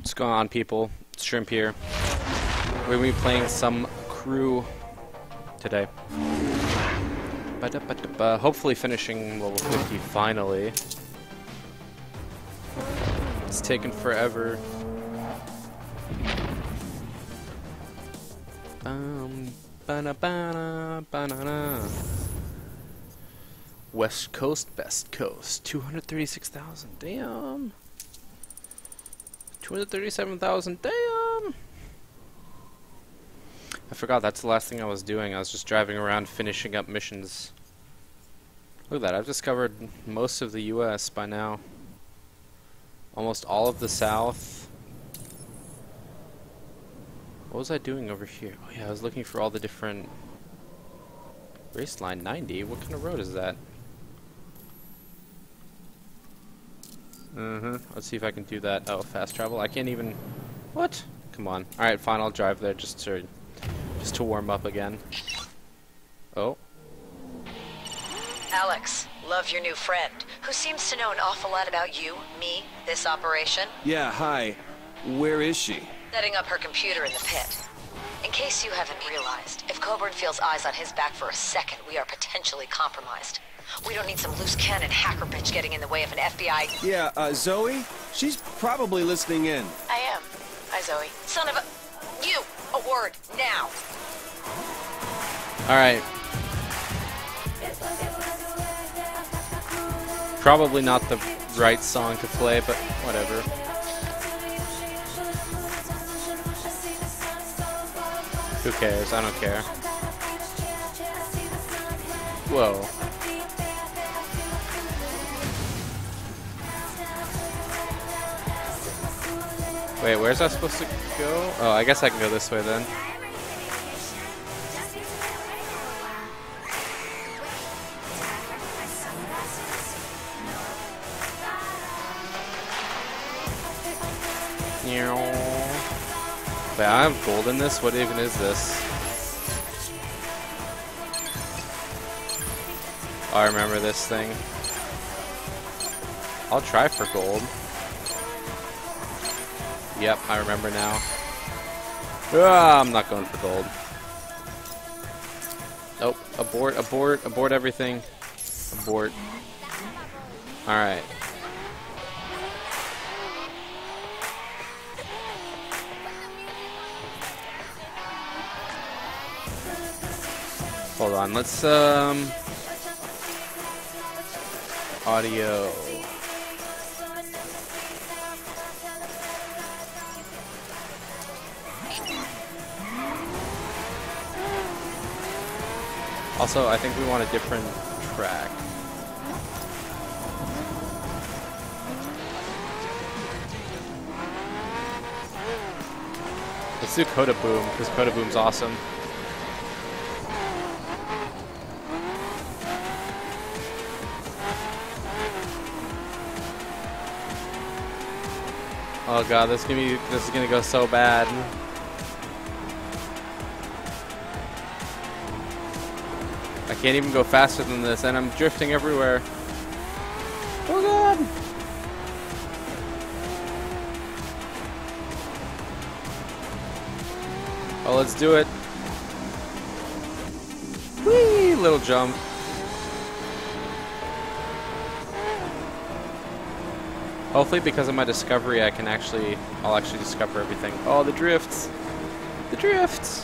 What's going on, people? It's Shrimp here. We're going to be playing some crew today. Hopefully finishing level 50 finally. It's taken forever. West Coast, Best Coast. 236,000. Damn. 237,000. Damn. I forgot that's the last thing I was doing. I was just driving around finishing up missions. Look at that. I've discovered most of the US by now. Almost all of the South. What was I doing over here? Oh yeah, I was looking for all the different... Raceline 90? What kind of road is that? Let's see if I can do that. Oh, fast travel. I can't even... What? Come on. Alright, fine. I'll drive there just to warm up again. Oh. Alex, love your new friend, who seems to know an awful lot about you, me, this operation. Yeah, hi. Where is she? Setting up her computer in the pit. In case you haven't realized, if Coburn feels eyes on his back for a second, we are potentially compromised. We don't need some loose cannon hacker bitch getting in the way of an FBI... Yeah, Zoe? She's probably listening in. I am. Hi, Zoe. Son of a... You! A word, now! Alright. Probably not the right song to play, but whatever. Who cares? I don't care. Whoa. Wait, where's I supposed to go? Oh, I guess I can go this way then. Wait, I have gold in this? What even is this? Oh, I remember this thing. I'll try for gold. Yep, I remember now. I'm not going for gold. Nope. Abort, abort, abort everything. Abort. Alright. Hold on, let's, audio. Also, I think we want a different track. Let's do Coda Boom, because Coda Boom's awesome. Oh god, this is gonna go so bad. I can't even go faster than this, and I'm drifting everywhere. Oh god! Oh, let's do it. Whee! Little jump. Hopefully, because of my discovery, I'll actually discover everything. Oh, the drifts! The drifts!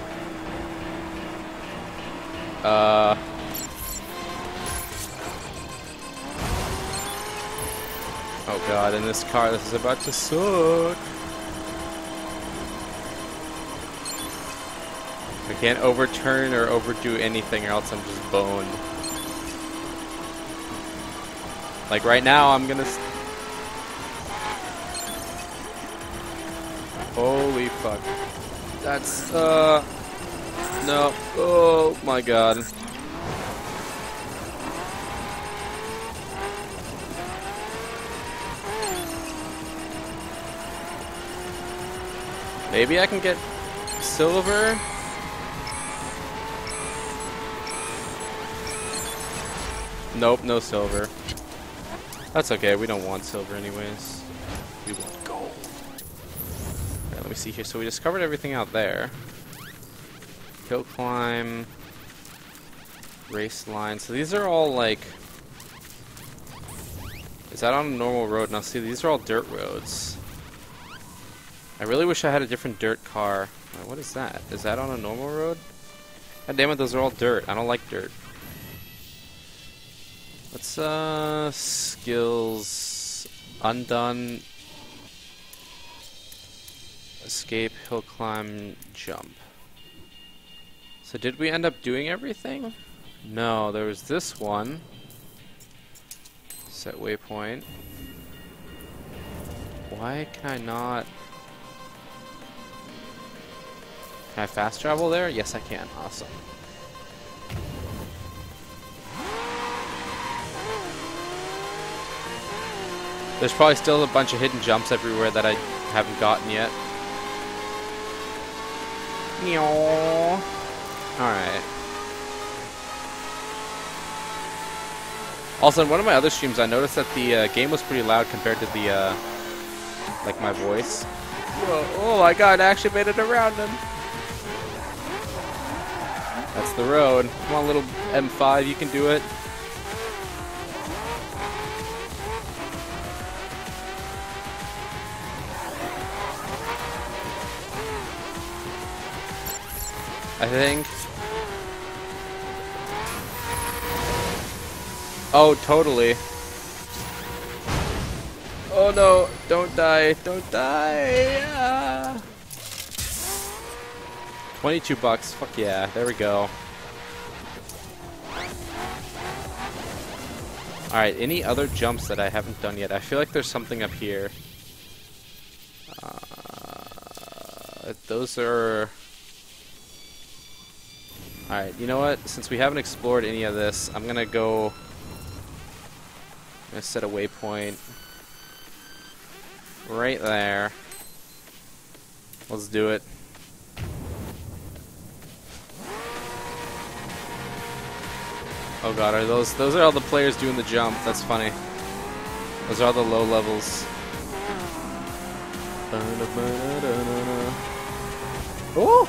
Oh god, in this car, this is about to suck. I can't overturn or overdo anything or else I'm just boned. Like right now, I'm gonna... Holy fuck. That's, no. Oh my god. Maybe I can get silver? Nope, no silver. That's okay, we don't want silver anyways. We want gold. let me see here. So we discovered everything out there. Hill climb, race line. So these are all like... Is that on a normal road? Now see, these are all dirt roads. I really wish I had a different dirt car. What is that? Is that on a normal road? God damn it, those are all dirt. I don't like dirt. Let's, skills... Undone... Escape, hill climb, jump. So did we end up doing everything? No, there was this one. Set waypoint. Why can I not... Can I fast travel there? Yes, I can. Awesome. There's probably still a bunch of hidden jumps everywhere that I haven't gotten yet. Alright. Also, in one of my other streams, I noticed that the game was pretty loud compared to the, like, my voice. Whoa, oh my god, I actually made it around him. That's the road. Come on, little M5, you can do it. I think. Oh, totally. Oh no, don't die, don't die. Ah. 22 bucks, fuck yeah, there we go. Alright, any other jumps that I haven't done yet? I feel like there's something up here. Those are... Alright, you know what? Since we haven't explored any of this, I'm gonna go... I'm gonna set a waypoint. Right there. Let's do it. Oh god, are those are all the players doing the jump. That's funny. Those are all the low levels. Oh!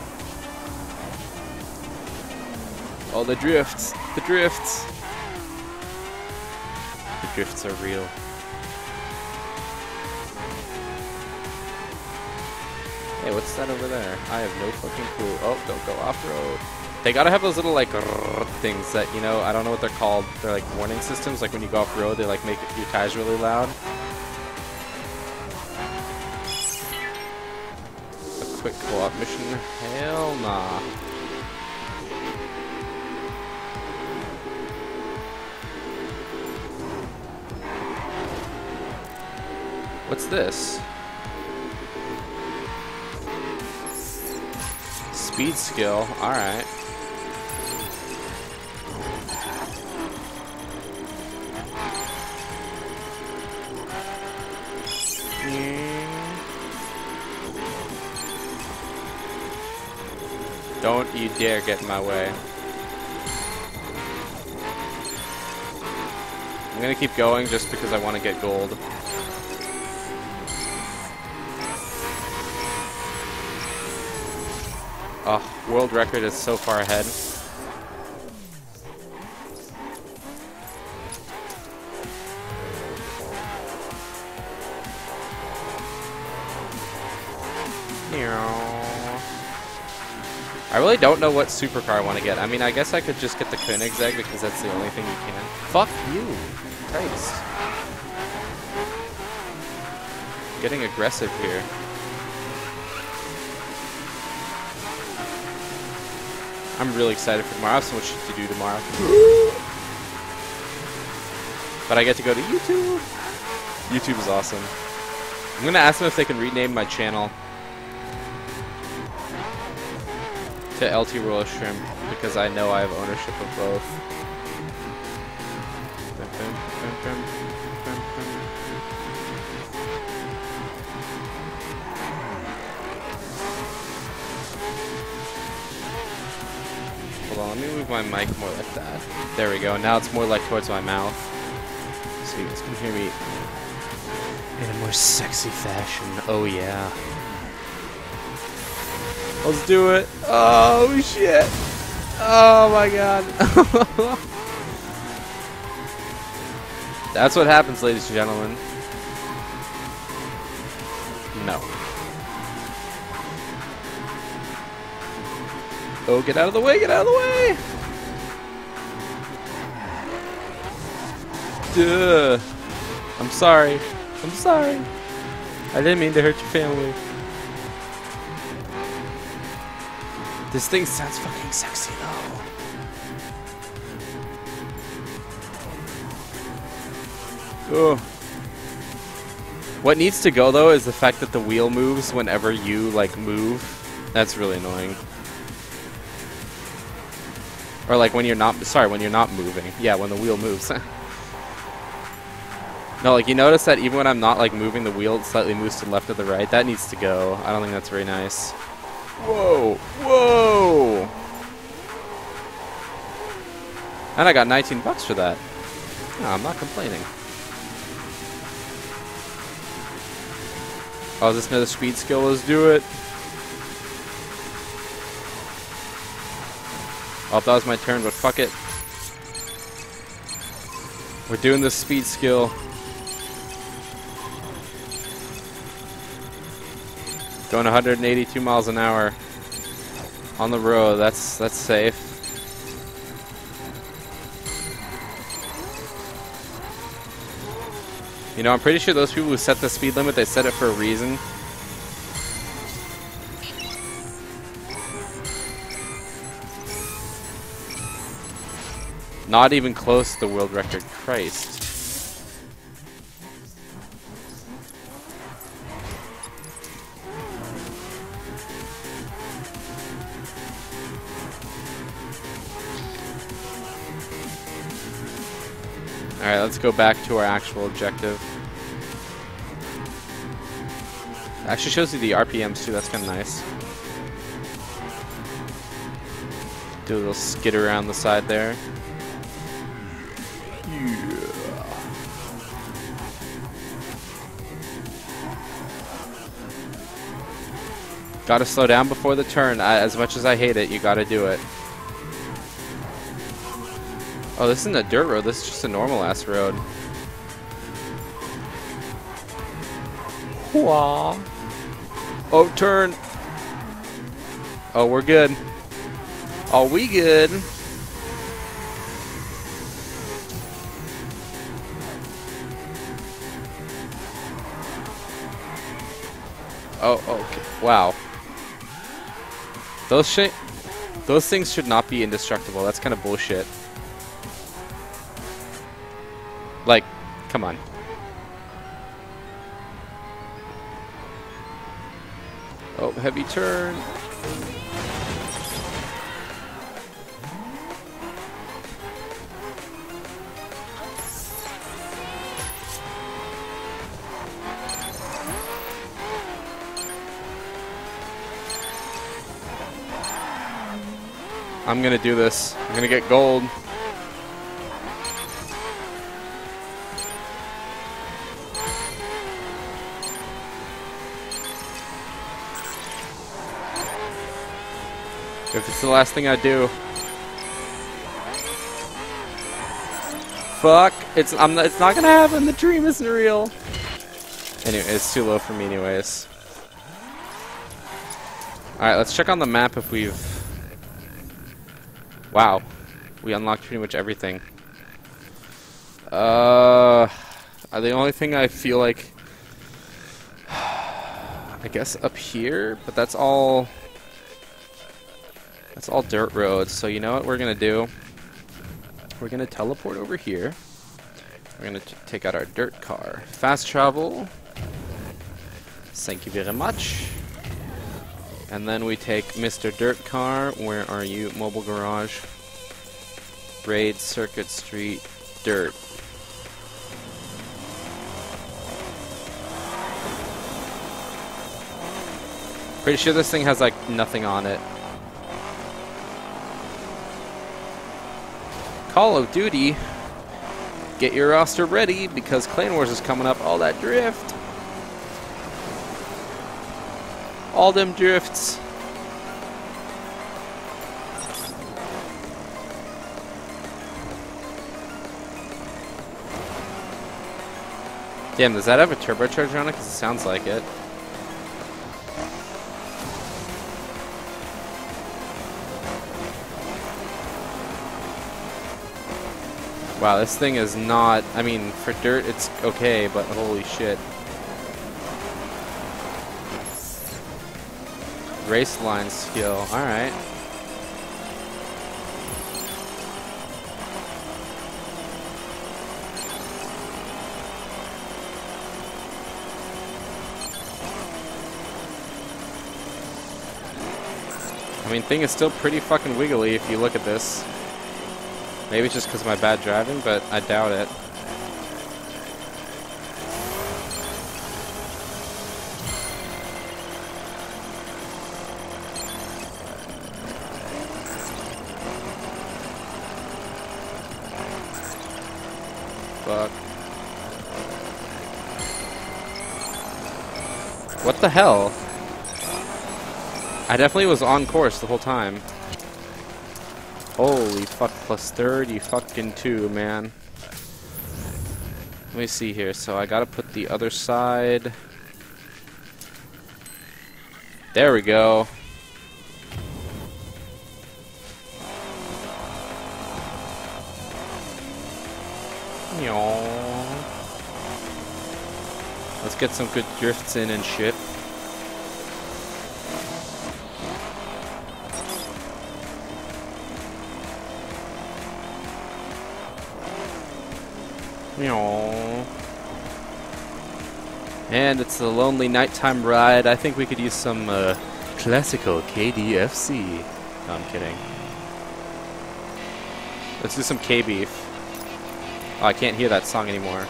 Oh, the drifts. The drifts. The drifts are real. Hey, what's that over there? I have no fucking clue. Oh, don't go off-road. They gotta have those little, like, things that, you know, I don't know what they're called. They're, like, warning systems. Like, when you go off-road, they, like, make your tires really loud. A quick co-op mission? Hell nah. What's this? Speed skill, alright. Don't you dare get in my way. I'm gonna keep going just because I want to get gold. Oh, world record is so far ahead. I really don't know what supercar I want to get. I mean, I guess I could just get the Koenigsegg because that's the only thing you can. Fuck you! Christ. Getting aggressive here. I'm really excited for tomorrow. I have so much shit to do tomorrow. But I get to go to YouTube. YouTube is awesome. I'm gonna ask them if they can rename my channel to LT Royal Shrimp because I know I have ownership of both. Hold on, let me move my mic more like that. There we go. Now it's more like towards my mouth, so you guys can hear me in a more sexy fashion. Oh yeah. Let's do it. Oh, shit. Oh, my God. That's what happens, ladies and gentlemen. No. Oh, get out of the way, get out of the way! Duh. I'm sorry. I'm sorry. I didn't mean to hurt your family. This thing sounds fucking sexy though. Oh. What needs to go though is the fact that the wheel moves whenever you like move. That's really annoying. Or like when you're not, sorry, when you're not moving. Yeah, when the wheel moves. No, like you notice that even when I'm not like moving the wheel, it slightly moves to the left or the right. That needs to go. I don't think that's very nice. Whoa, whoa! And I got 19 bucks for that. No, I'm not complaining. Oh, is this another speed skill? Let's do it. Oh, that was my turn, but fuck it. We're doing this speed skill. Going 182 miles an hour on the road. That's safe. You know, I'm pretty sure those people who set the speed limit, they set it for a reason. Not even close to the world record. Christ. Alright, let's go back to our actual objective. It actually shows you the RPMs too, that's kind of nice. Do a little skid around the side there. Yeah. Gotta slow down before the turn. As much as I hate it, you gotta do it. Oh, this isn't a dirt road, this is just a normal ass road. Wah. Oh, turn. Oh, we're good. Oh, we good. Oh, okay. Wow. Those things should not be indestructible. That's kind of bullshit. Like, come on. Oh, heavy turn. I'm gonna do this. I'm gonna get gold. If it's the last thing I do. Fuck. It's not gonna happen. The dream isn't real. Anyway, it's too low for me anyways. Alright, let's check on the map if we've... Wow. We unlocked pretty much everything. The only thing I feel like... I guess up here, but that's all... That's all dirt roads, so you know what we're gonna do? We're gonna teleport over here. We're gonna take out our dirt car. Fast travel. Thank you very much. And then we take Mr. Dirt Car. Where are you? Mobile Garage. Raid, Circuit Street, Dirt. Pretty sure this thing has like nothing on it. Call of Duty. Get your roster ready because Clan Wars is coming up. All that drift. All them drifts. Damn, does that have a turbocharger on it? Because it sounds like it. Wow, this thing is not... I mean, for dirt, it's okay, but holy shit. Race line skill. Alright. I mean, thing is still pretty fucking wiggly if you look at this. Maybe it's just because of my bad driving, but I doubt it. Fuck. What the hell? I definitely was on course the whole time. Holy fuck, plus 30 fucking 2, man. Let me see here. So I gotta put the other side. There we go. Let's get some good drifts in and shit. And it's a lonely nighttime ride. I think we could use some classical KDFC. No, I'm kidding. Let's do some K-Beef. Oh, I can't hear that song anymore.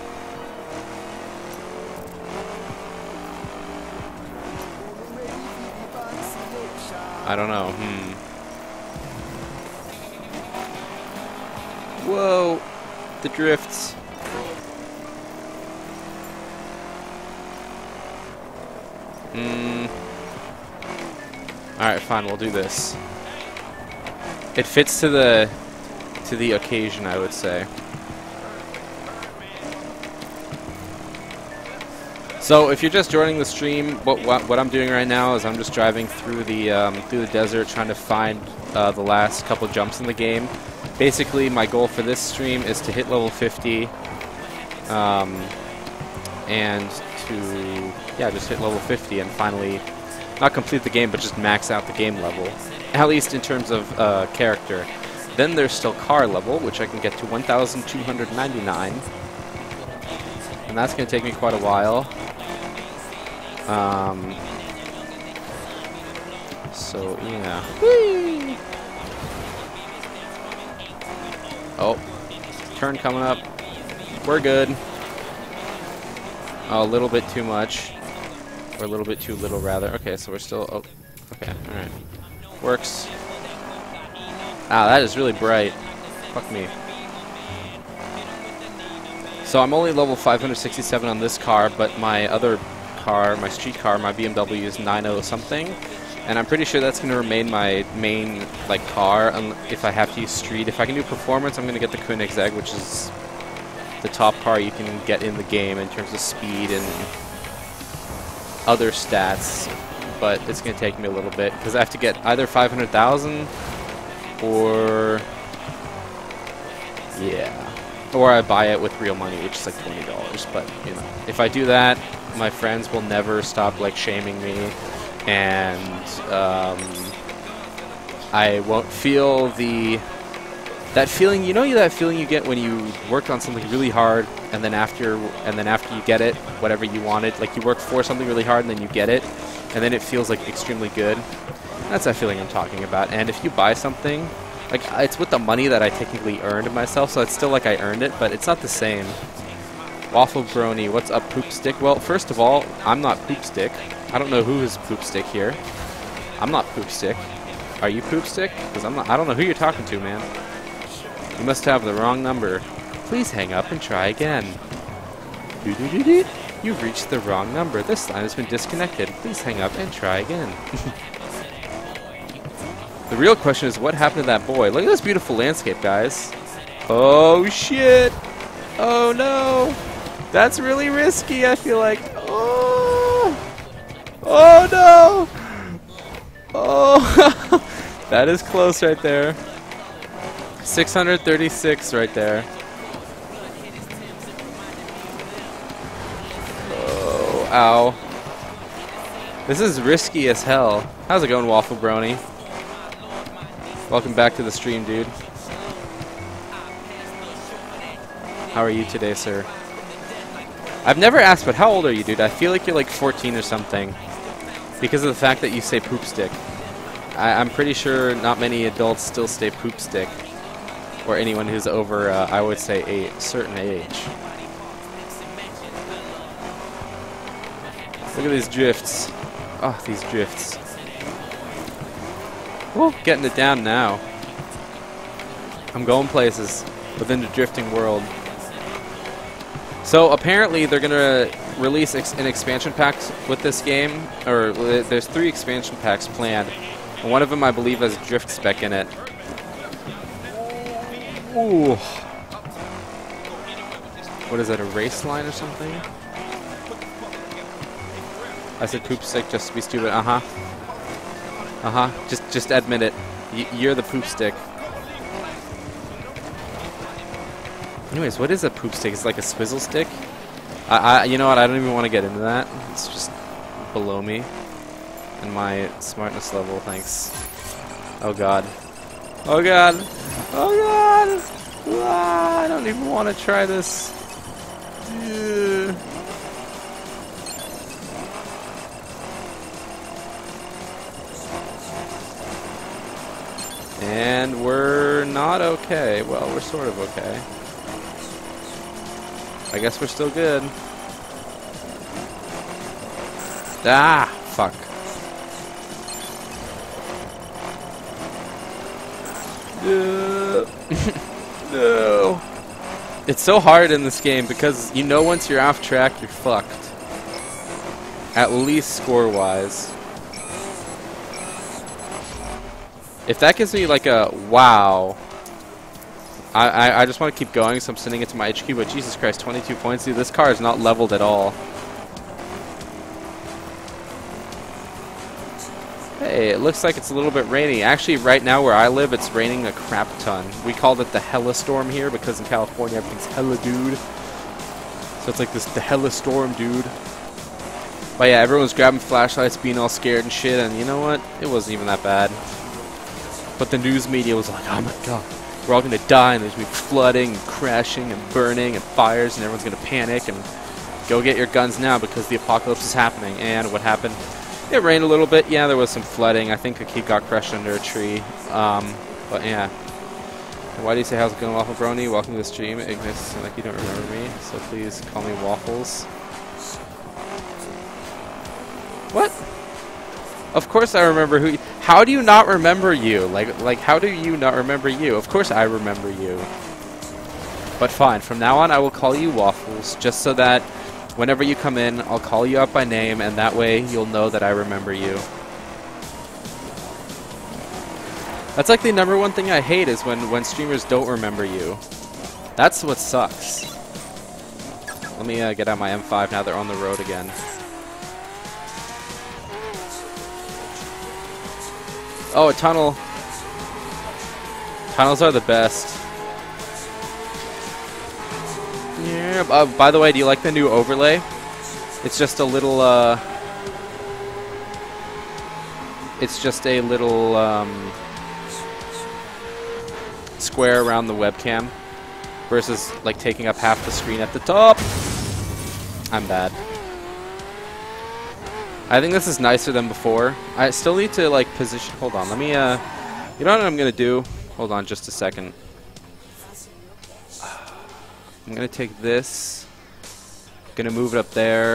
I don't know. Whoa! The drifts. Alright, fine, we'll do this. It fits to the occasion, I would say. So, if you're just joining the stream, what I'm doing right now is I'm just driving through the desert, trying to find the last couple jumps in the game. Basically, my goal for this stream is to hit level 50, and to just hit level 50 and finally not complete the game, but just max out the game level, at least in terms of character. Then there's still car level, which I can get to 1,299, and that's going to take me quite a while. So yeah. Whee! Oh, turn coming up. We're good. Oh, a little bit too much. Or a little bit too little, rather. Okay, so we're still... Oh, okay, alright. Works. Ah, that is really bright. Fuck me. So I'm only level 567 on this car, but my other car, my street car, my BMW is 90 something. And I'm pretty sure that's going to remain my main car if I have to use street. If I can do performance, I'm going to get the Koenigsegg, which is the top car you can get in the game in terms of speed and other stats. But it's going to take me a little bit because I have to get either 500,000 or or I buy it with real money, which is like $20. But you know, if I do that, my friends will never stop shaming me. And I won't feel that feeling. You know that feeling you get when you worked on something really hard, and then after you get it, whatever you wanted, like you work for something really hard, and then you get it, and then it feels extremely good. That's that feeling I'm talking about. And if you buy something, it's with the money that I technically earned myself, so it's still like I earned it, but it's not the same. Waffle Brony, what's up, Poop Stick? Well, first of all, I'm not Poop Stick. I don't know who is Poop Stick here. I'm not Poop Stick. Are you Poop Stick? Because I don't know who you're talking to, man. You must have the wrong number. Please hang up and try again. Doo-doo-doo-doo. You've reached the wrong number. This line has been disconnected. Please hang up and try again. The real question is, what happened to that boy? Look at this beautiful landscape, guys. Oh, shit. Oh, no. That's really risky, I feel like. Oh, oh no! Oh, that is close right there. 636 right there. Oh, ow. This is risky as hell. How's it going, Waffle Brony? Welcome back to the stream, dude. How are you today, sir? I've never asked, but how old are you, dude? I feel like you're like 14 or something. Because of the fact that you say poop stick. I'm pretty sure not many adults still say poop stick. Or anyone who's over, I would say, a certain age. Look at these drifts. Oh, these drifts. Woo, getting it down now. I'm going places within the drifting world. So apparently they're gonna release an expansion pack with this game, or there's 3 expansion packs planned, and one of them I believe has drift spec in it. Ooh. What is that, a race line or something? I said poop stick just to be stupid. Uh-huh. Uh-huh. Just admit it. You're the poop stick. Anyways, what is a poop stick? It's like a swizzle stick? You know what? I don't even want to get into that. It's just below me. And my smartness level, thanks. Oh god. Oh god. Oh god! Ah, I don't even want to try this. Ugh. And we're not okay. Well, we're sort of okay. I guess we're still good. Ah, fuck. No. No. It's so hard in this game because you know once you're off track, you're fucked. At least score-wise. If that gives me like a wow, I just want to keep going, so I'm sending it to my HQ, but Jesus Christ, 22 points. Dude, this car is not leveled at all. Hey, it looks like it's a little bit rainy. Actually, right now where I live, it's raining a crap ton. We called it the Hella Storm here because in California everything's hella dude. So it's like the Hella Storm, dude. But yeah, everyone's grabbing flashlights, being all scared and shit, and you know what? It wasn't even that bad. But the news media was like, oh my god, we're all going to die, and there's going to be flooding, and crashing, and burning, and fires, and everyone's going to panic, and go get your guns now because the apocalypse is happening. And what happened? It rained a little bit. Yeah, there was some flooding. I think a kid got crushed under a tree. But yeah. And why do you say, how's it going, Waffle Brony? Welcome to the stream. Ignis, like you don't remember me, so please call me Waffles. What? Of course I remember who. How do you not remember you? Like how do you not remember you? Of course I remember you. But fine, from now on I will call you Waffles, just so that whenever you come in, I'll call you up by name, and that way you'll know that I remember you. That's like the #1 thing I hate is when streamers don't remember you. That's what sucks. Let me get out my M5 now they're on the road again. Oh, a tunnel. Tunnels are the best. Yeah. By the way, do you like the new overlay? It's just a little, square around the webcam versus, like, taking up half the screen at the top. I'm bad. I think this is nicer than before. I still need to, like, position... Hold on, let me, you know what I'm gonna do? Hold on just a second. I'm gonna take this. Gonna move it up there.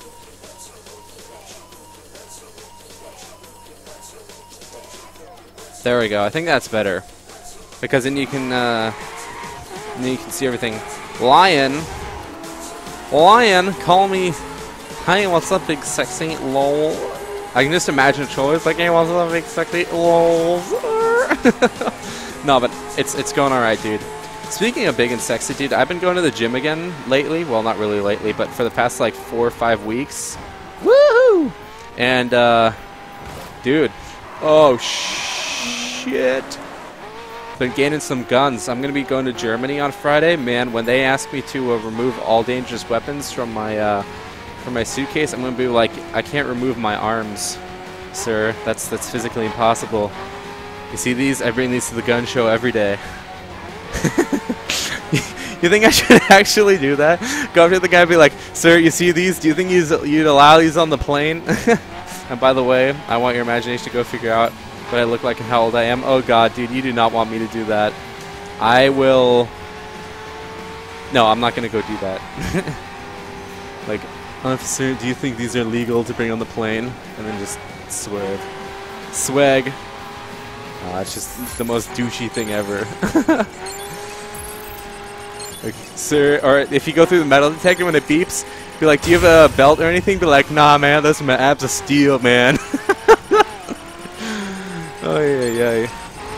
There we go. I think that's better. Because then you can see everything. Lion! Lion, call me... Hey, what's up, big sexy? Lol. I can just imagine a troll. It's like, hey, what's up, big sexy? Lol. No, but it's going alright, dude. Speaking of big and sexy, dude, I've been going to the gym again lately. Well, not really lately, but for the past like 4 or 5 weeks. Woohoo! And, dude. Oh, shit. Been gaining some guns. I'm going to be going to Germany on Friday. Man, when they ask me to remove all dangerous weapons from my suitcase, I'm going to be like, I can't remove my arms, sir. That's physically impossible. You see these? I bring these to the gun show every day. You think I should actually do that? Go up to the guy and be like, sir, you see these? Do you think you'd allow these on the plane? And by the way, I want your imagination to go figure out what I look like and how old I am. Oh god, dude, you do not want me to do that. I will... No, I'm not going to go do that. Like, officer, do you think these are legal to bring on the plane? And then just swerve. Swag. It's just the most douchey thing ever. Like, sir, or if you go through the metal detector when it beeps, be like, do you have a belt or anything? Be like, nah, man, those are my abs of steel, man. Oh, yeah.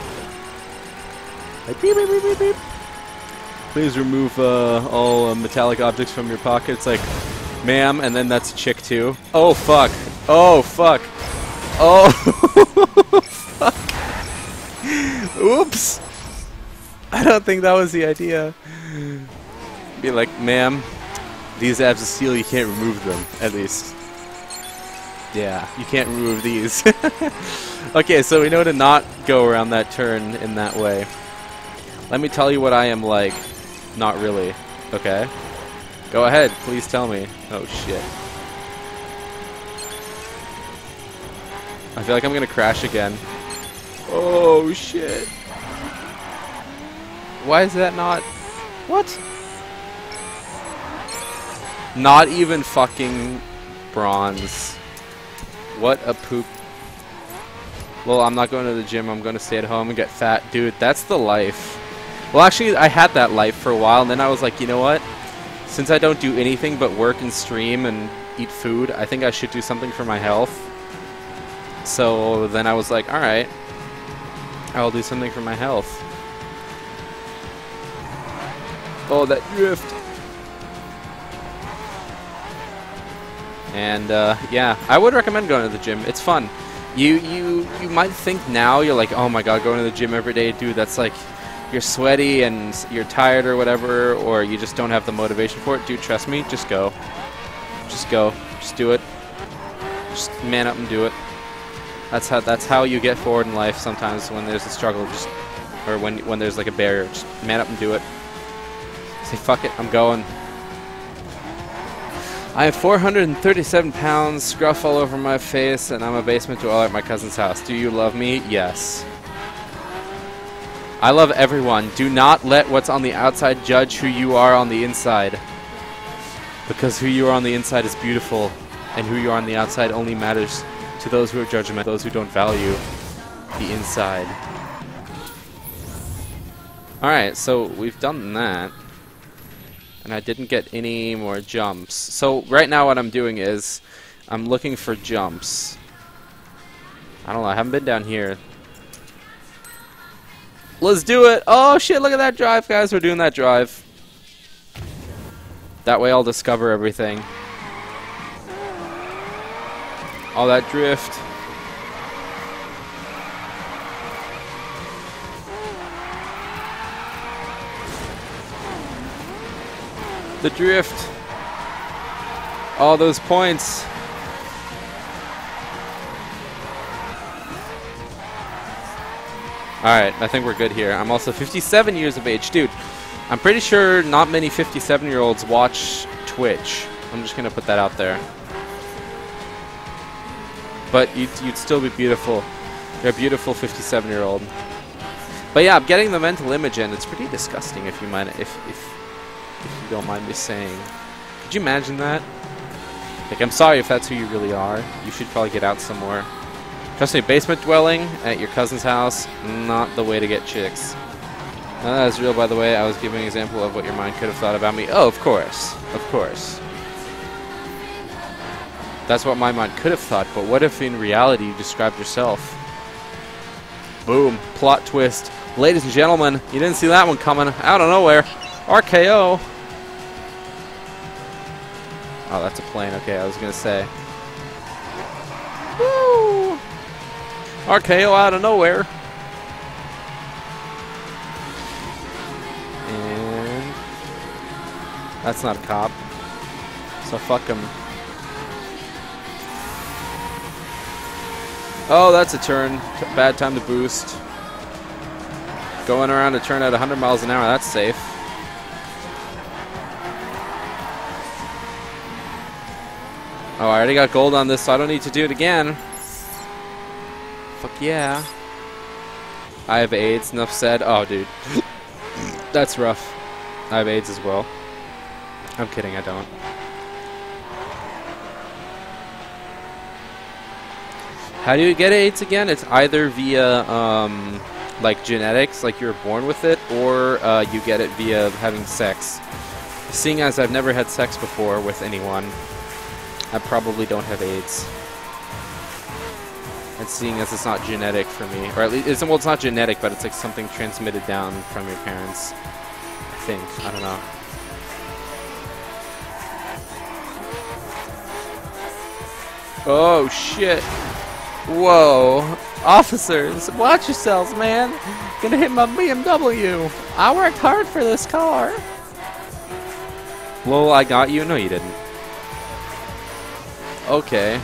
Like, beep, beep, beep, beep, beep. Please remove all metallic objects from your pockets. Like, ma'am, and then that's a chick, too. Oh, fuck. Oh, fuck. Oh, fuck. Oops. I don't think that was the idea. Be like, ma'am, these abs of steel, you can't remove them, at least. Yeah, you can't remove these. Okay, so we know to not go around that turn in that way. Let me tell you what I am like. Not really. Okay? Go ahead, please tell me. Oh, shit. I feel like I'm gonna crash again. Oh, shit. Why is that not... What? Not even fucking bronze. What a poop. Well, I'm not going to the gym. I'm going to stay at home and get fat. Dude, that's the life. Well, actually, I had that life for a while, and then I was like, you know what? Since I don't do anything but work and stream and eat food, I think I should do something for my health. So then I was like, alright, I'll do something for my health. Oh, that drift. And, yeah, I would recommend going to the gym. It's fun. You might think now, you're like, oh my god, going to the gym every day, dude, that's like, you're sweaty and you're tired or whatever, or you just don't have the motivation for it. Dude, trust me, just go. Just go. Just do it. Just man up and do it. That's how you get forward in life sometimes when there's a struggle, just, or when there's like a barrier. Just man up and do it. Say, fuck it, I'm going. I have 437 pounds, scruff all over my face, and I'm a basement dweller at my cousin's house. Do you love me? Yes. I love everyone. Do not let what's on the outside judge who you are on the inside. Because who you are on the inside is beautiful, and who you are on the outside only matters to those who are judgmental, those who don't value the inside. Alright, so we've done that. And I didn't get any more jumps. So right now what I'm doing is I'm looking for jumps. I don't know, I haven't been down here. Let's do it! Oh shit, look at that drive, guys. We're doing that drive. That way I'll discover everything. All that drift. The drift. All those points. Alright, I think we're good here. I'm also 57 years of age. Dude, I'm pretty sure not many 57-year-olds watch Twitch. I'm just going to put that out there. But you'd still be beautiful. You're a beautiful 57-year-old. But yeah, I'm getting the mental image in. It's pretty disgusting if you mind, if you don't mind me saying. Could you imagine that? Like, I'm sorry if that's who you really are. You should probably get out some more. Trust me, basement dwelling at your cousin's house, not the way to get chicks. That's real, by the way. I was giving an example of what your mind could have thought about me. Oh, of course. Of course. That's what my mind could have thought, but what if in reality you described yourself? Boom. Plot twist. Ladies and gentlemen, you didn't see that one coming out of nowhere. RKO. Oh, that's a plane. Okay, I was going to say. Woo! RKO out of nowhere. And that's not a cop. So fuck him. Oh, that's a turn. Bad time to boost. Going around a turn at 100 miles an hour. That's safe. Oh, I already got gold on this, so I don't need to do it again. Fuck yeah. I have AIDS, enough said. Oh, dude. That's rough. I have AIDS as well. I'm kidding, I don't. How do you get AIDS again? It's either via, like, genetics, like you're born with it, or you get it via having sex. Seeing as I've never had sex before with anyone, I probably don't have AIDS. And seeing as it's not genetic for me, or at least, well, it's not genetic, but it's like something transmitted down from your parents. I think. I don't know. Oh, shit. Whoa. Officers, watch yourselves, man. Gonna hit my BMW. I worked hard for this car. Lol, I got you? No, you didn't. Okay.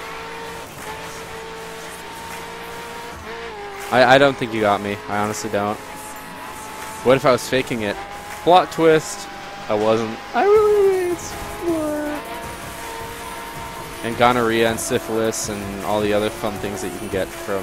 I don't think you got me. I honestly don't. What if I was faking it? Plot twist. I wasn't. I really swore. And gonorrhea and syphilis and all the other fun things that you can get from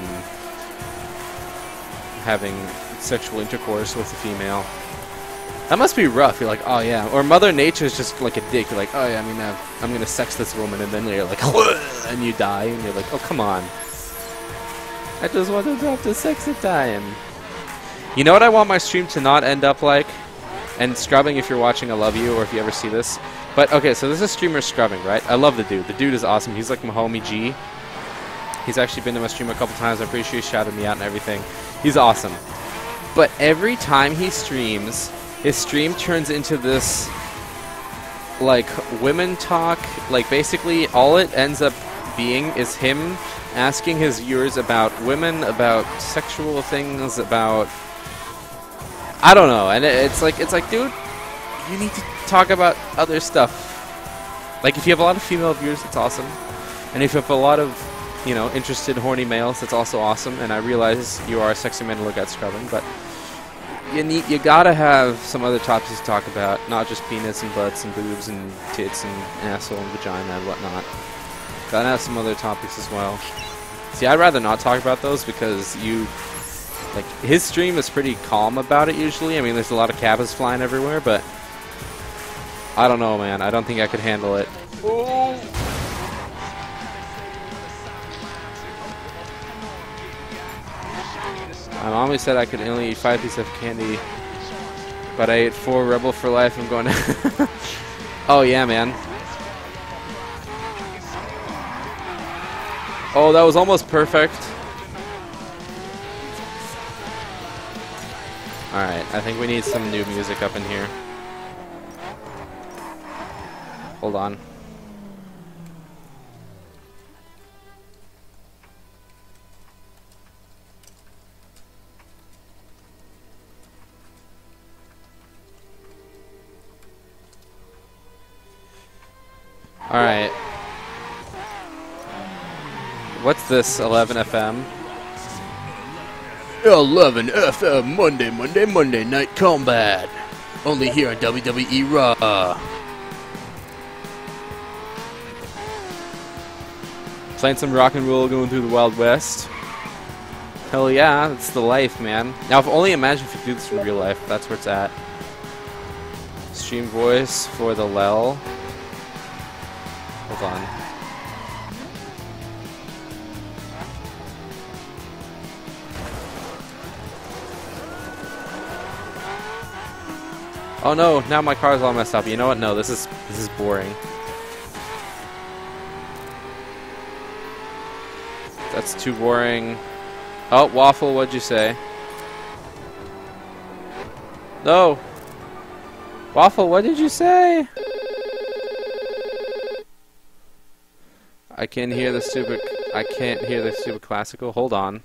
having sexual intercourse with a female. That must be rough. You're like, oh yeah. Or Mother Nature's just like a dick. You're like, oh yeah, I'm gonna sex this woman, and then you're like, and you die, and you're like, oh come on. I just want to drop the sexy time. You know what I want my stream to not end up like? And scrubbing, if you're watching, I love you, or if you ever see this. But okay, so this is streamer scrubbing, right? I love the dude. The dude is awesome. He's like my homie G. He's actually been to my stream a couple times. I'm pretty sure he shouted me out and everything. He's awesome. But every time he streams, his stream turns into this, like, women talk. Like, basically, all it ends up being is him asking his viewers about women, about sexual things, about... I don't know. And it's like, dude, you need to talk about other stuff. Like, if you have a lot of female viewers, that's awesome. And if you have a lot of, you know, interested, horny males, that's also awesome. And I realize you are a sexy man to look at scrubbing, but... You gotta have some other topics to talk about, not just penis and butts and boobs and tits and asshole and vagina and whatnot. Gotta have some other topics as well. See, I'd rather not talk about those because like, his stream is pretty calm about it usually. I mean, there's a lot of cabas flying everywhere, but I don't know, man. I don't think I could handle it. Oh. My mom always said I could only eat 5 pieces of candy, but I ate 4 Rebel for life. I'm going to... Oh, yeah, man. Oh, that was almost perfect. Alright, I think we need some new music up in here. Hold on. Alright. What's this, 11 FM? 11 FM, Monday Night Combat. Only here on WWE Raw. Playing some rock and roll going through the Wild West. Hell yeah, that's the life, man. Now, if only imagine if you do this in real life. That's where it's at. Stream voice for the Lel. Hold on. Oh no, now my car's all messed up. You know what? No, this is boring. That's too boring. Oh, Waffle, what'd you say? No. Waffle, what did you say? I can't hear the stupid classical. Hold on.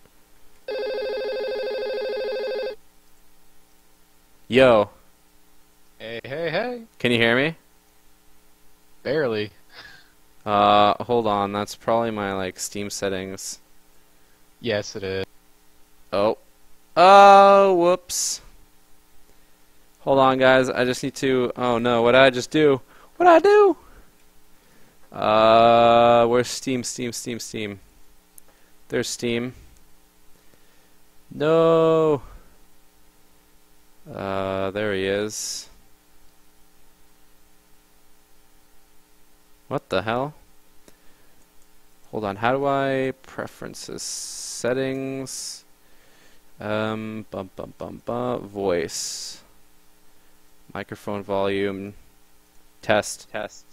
Yo. Hey, hey, hey. Can you hear me? Barely. Hold on. That's probably my, like, Steam settings. Yes, it is. Oh. Oh, whoops. Hold on, guys. I just need to... Oh, no. What did I just do? What did I do? Where's Steam? Steam. There's Steam. No. There he is. What the hell? Hold on. How do I preferences? Settings. Voice. Microphone volume. Test.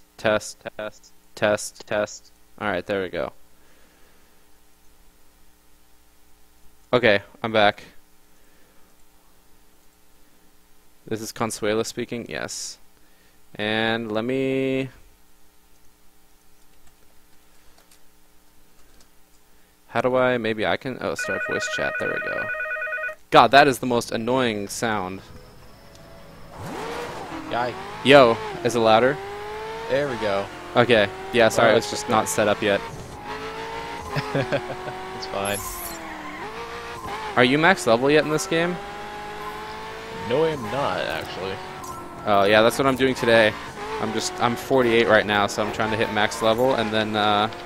Alright, there we go. Okay, I'm back. This is Consuela speaking? Yes. And let me... How do I... Maybe I can... Oh, start voice chat. There we go. God, that is the most annoying sound. Yikes. Yo, is it louder? There we go. Okay. Yeah, sorry, Well, it's just not set up yet. It's fine. Are you max level yet in this game? No, I'm not, actually. Oh, yeah, that's what I'm doing today. I'm 48 right now, so I'm trying to hit max level, and then,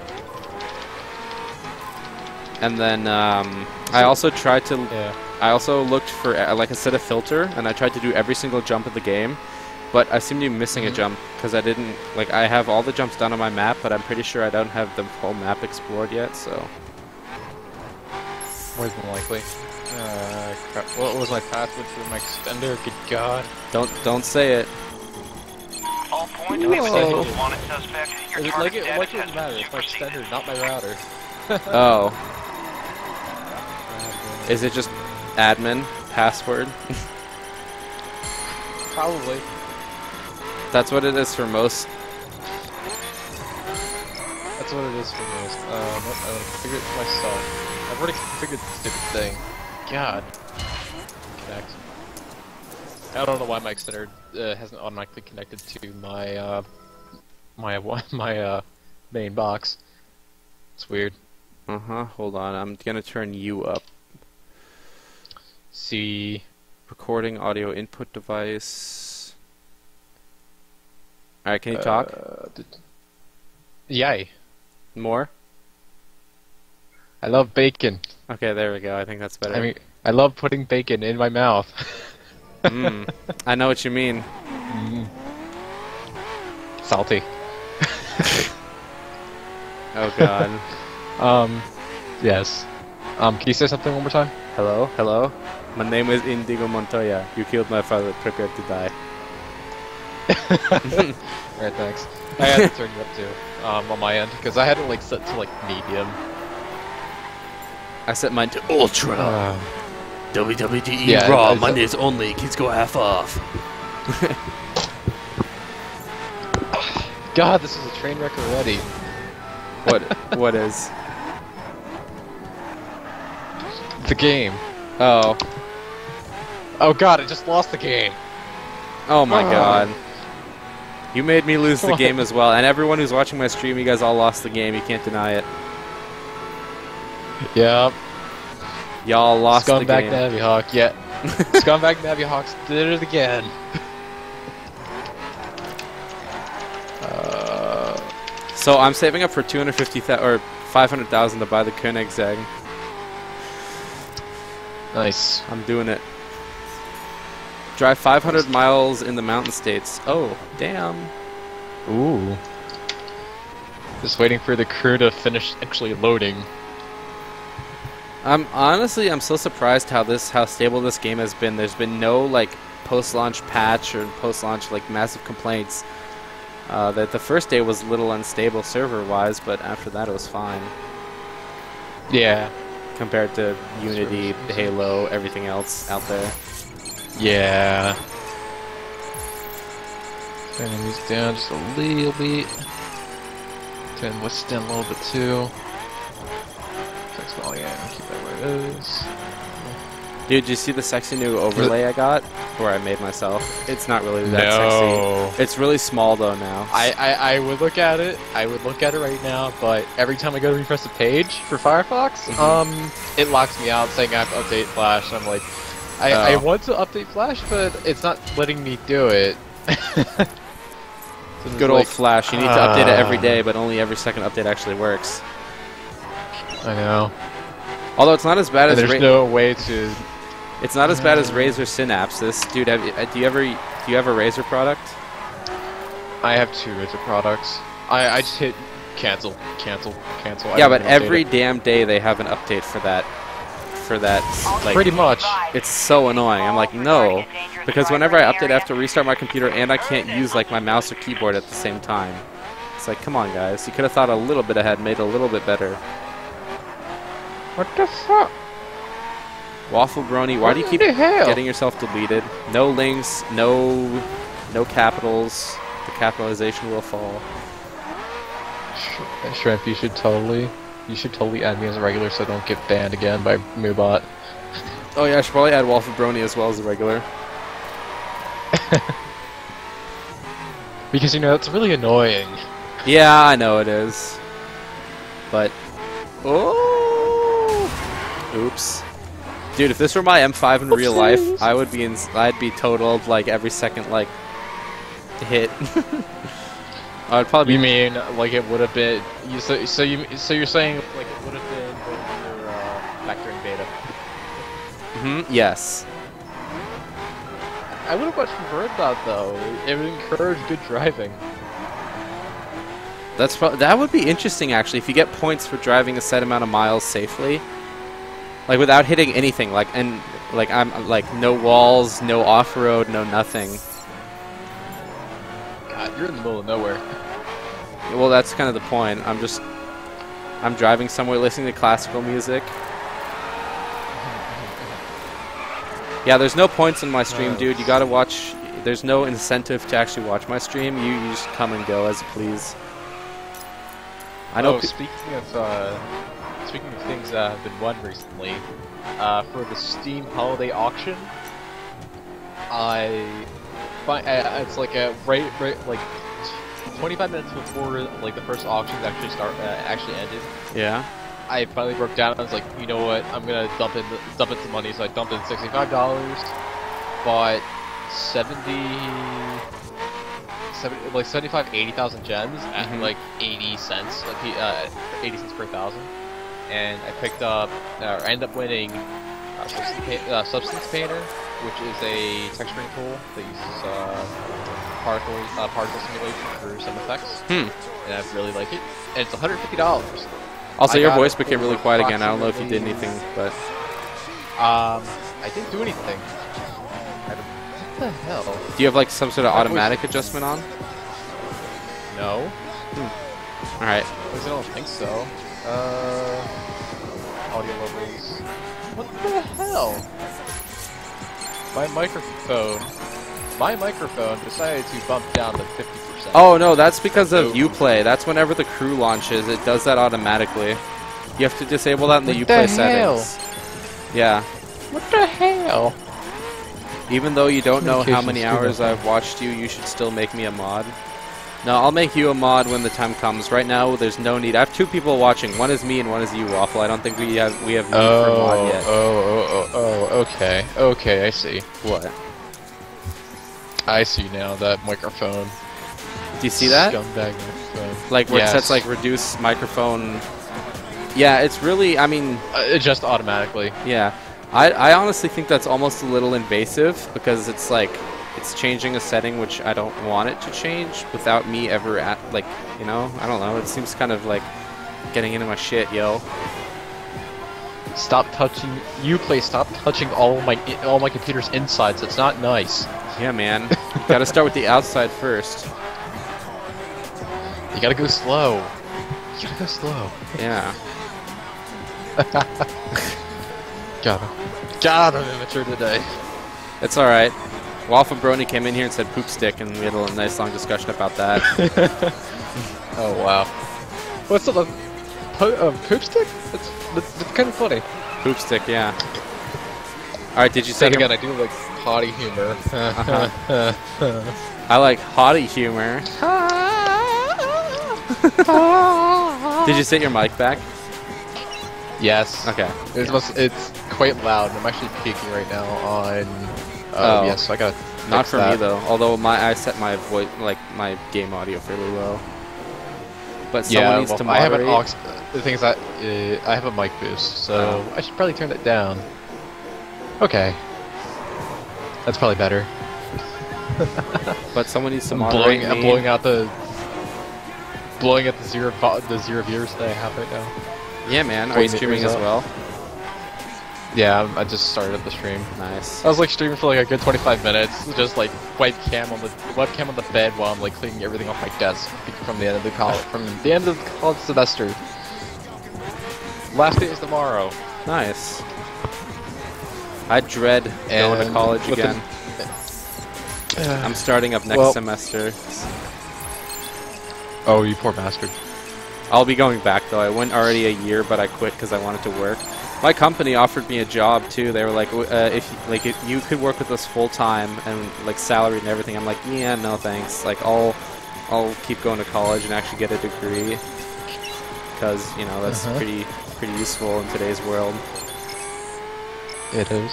I also tried to... Yeah. I also looked for, like, a set of filter, and I tried to do every single jump of the game, but I seem to be missing a jump, because I didn't, like, I have all the jumps done on my map, but I'm pretty sure I don't have the whole map explored yet, so... More than likely. Crap. What was my password for my extender? Good God. Don't say it. All points Whoa. extended. Wanted suspect. Your Like target it status wouldn't has matter. been It's my superseded. extender, not my router. Oh. Is it just admin password? Probably. That's what it is for most. That's what it is for most. I'm gonna configure it for myself. I've already configured the stupid thing. God. Connect. I don't know why my extender hasn't automatically connected to my my main box. It's weird. Hold on. I'm gonna turn you up. See. Recording audio input device. Alright, can you talk? Yay. More? I love bacon. Okay, there we go. I think that's better. I mean, I love putting bacon in my mouth. I know what you mean. Salty. Oh god. Yes. Can you say something one more time? Hello? My name is Indigo Montoya. You killed my father. Prepare to die. Alright, thanks. I had to turn you up too, on my end, because I had it like set to like medium. I set mine to ultra. WWE Yeah, Raw, it's- Mondays only, kids go half off. God, this is a train wreck already. What is? The game. Oh. Oh god, I just lost the game. Oh my god. You made me lose the game as well, and everyone who's watching my stream, you guys all lost the game, you can't deny it. Yep. Y'all lost the Scumbag game. Navyhawk, yeah. Scumbag Navyhawks did it again. So I'm saving up for 250,000 or 500,000 to buy the Koenigsegg. Nice. I'm doing it. Drive 500 miles in the mountain states. Oh, damn. Ooh. Just waiting for the crew to finish actually loading. I'm so surprised how stable this game has been. There's been no like post-launch patch or post-launch like massive complaints. That the first day was a little unstable server-wise, but after that it was fine Yeah. compared to Unity, Halo, everything else out there. Yeah. Turning these down just a little bit. Turn what's down a little bit too. Flex volume, keep that where it is. Dude, did you see the sexy new overlay I got? Where I made myself? It's not really that No. sexy. It's really small though now. I would look at it. I would look at it right now, but every time I go to refresh the page for Firefox, it locks me out saying I have to update Flash. I'm like, I want to update Flash, but it's not letting me do it. So Good old Flash. You need to update it every day, but only every second update actually works. I know. Although it's not as bad as There's no way to. It's not as bad as Razer Synapse. Dude, do you have a Razer product? I have 2 Razer products. I just hit cancel. Yeah, but every damn day they have an update for that. Like, pretty much. It's so annoying. I'm like, no, because whenever I update, I have to restart my computer, and I can't use like my mouse or keyboard at the same time. It's like, come on, guys. You could have thought a little bit ahead, made it a little bit better. What the fuck? Waffle Brony, why do you keep getting yourself deleted? No links, no capitals. The capitalization will fall. Shrimp, you should totally add me as a regular so I don't get banned again by Moobot. Oh yeah, I should probably add Waffle Brony as well as the regular. Because, you know, it's really annoying. Yeah, I know it is. But... Oh! Oops. Dude, if this were my M5 in real life, I'd be totaled like every second like hit. I'd probably. You mean like it would have been? So you're saying like it would have been when you're back during beta? Yes. I would have much preferred that though. It would encourage good driving. That would be interesting actually if you get points for driving a set amount of miles safely. Like without hitting anything, I'm like no walls, no off-road, no nothing. God, you're in the middle of nowhere. Well, that's kind of the point. I'm driving somewhere listening to classical music. Yeah, there's no points in my stream, dude. You gotta watch. There's no incentive to actually watch my stream. You just come and go as you please. I know. Speaking of things that have been won recently, for the Steam Holiday Auction, it's like like 25 minutes before like the first auctions actually ended. Yeah. I finally broke down. I was like, you know what? I'm gonna dump in some money. So I dumped in $65, bought 80,000 gems at like 80 cents, like 80 cents per thousand. And I picked up, or ended up winning Substance Painter, which is a texturing tool that uses particle simulation for some effects. And I really like it. And it's $150. Also, your voice became really quiet again. I don't know if you did anything, but I didn't do anything. What the hell? Do you have like some sort of automatic adjustment on? No. All right. I don't think so. Audio levels. What the hell? My microphone decided to bump down to 50%. Oh no, that's because of Uplay. That's whenever the crew launches, it does that automatically. You have to disable that in the Uplay settings. Yeah. What the hell? Even though you don't know how many hours I've watched you, you should still make me a mod. No, I'll make you a mod when the time comes. Right now, there's no need. I have 2 people watching. One is me and one is you, Waffle. I don't think we have need for a mod yet. Okay. Okay, I see. What? I see now that microphone. Do you see that? Scumbag microphone. Like where it sets like reduce microphone. Yeah, it's really. I mean. Just automatically. Yeah, I honestly think that's almost a little invasive because it's like it's changing a setting which I don't want it to change without me ever like I don't know. It seems kind of like getting into my shit, yo. Stop touching Uplay. Stop touching all my computer's insides. It's not nice. Yeah, man. You gotta start with the outside first. You gotta go slow. Yeah. God, I'm immature today. It's alright. Waffle Brony came in here and said poop stick, and we had a nice long discussion about that. Oh wow. What's the poop stick? That's kind of funny. Poop stick, yeah. Alright, did you say Then again, I do like potty humor. I like hottie humor. Did you set your mic back? Yes. Okay. It's quite loud. I'm actually peaking right now on. Oh. Yes, so I got. Not for me though. Although I set my voice, like my game audio, fairly low. But someone needs to I have moderate. an aux. The thing is that I have a mic boost, so I should probably turn it down. Okay. That's probably better. But someone needs to I'm moderate me. blowing out the zero viewers that I have right now. Yeah, man. Are you streaming as well? Yeah, I just started the stream. Nice. I was like streaming for like a good 25 minutes, just like webcam on the bed while I'm like cleaning everything off my desk from the end of the college semester. Last day is tomorrow. Nice. I dread going to college again. I'm starting up next semester. Oh, you poor bastard. I'll be going back though. I went already a year, but I quit because I wanted to work. My company offered me a job too. They were like, if you could work with us full time and like salary and everything. I'm like, yeah, no thanks. Like I'll keep going to college and actually get a degree because you know that's pretty useful in today's world. It is.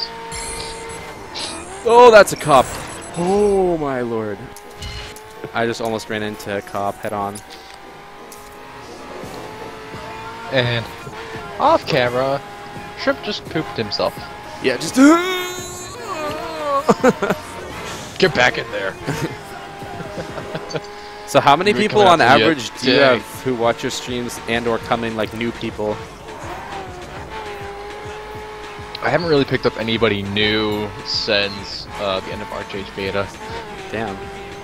Oh, that's a cop. Oh my lord. I just almost ran into a cop head on. And off camera, Shrimp just pooped himself. Yeah, just Get back in there. So how many You're people coming on after you, average do you dang. have who watch your streams and or come in like new people? I haven't really picked up anybody new since the end of RHH beta. Damn.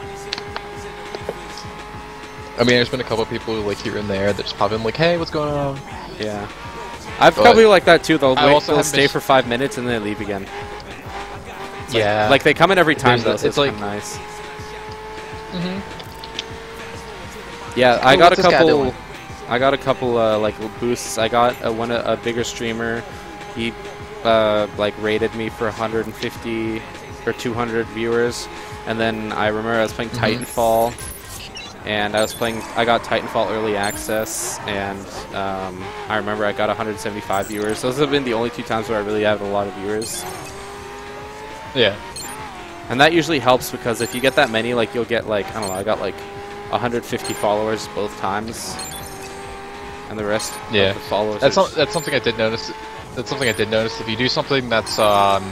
I mean, there's been a couple of people like here and there that just pop in like, hey, what's going on? Yeah. I've But probably like that too. They'll I also they'll have stay missed- for 5 minutes and then they leave again. It's Yeah. Like they come in every time though, There's so it's it's like- kinda nice. Mm-hmm. Yeah, I Ooh, got a what's this guy couple. doing? I got a couple like boosts. I got a bigger streamer. He like rated me for 150 or 200 viewers, and then I remember I was playing Titanfall, and I got Titanfall early access, and I remember I got 175 viewers. Those have been the only 2 times where I really have a lot of viewers. Yeah. And that usually helps because if you get that many, like you'll get like, I don't know, I got like 150 followers both times. And the rest of the followers That's are that's something I did notice. That's something I did notice. If you do something that's hard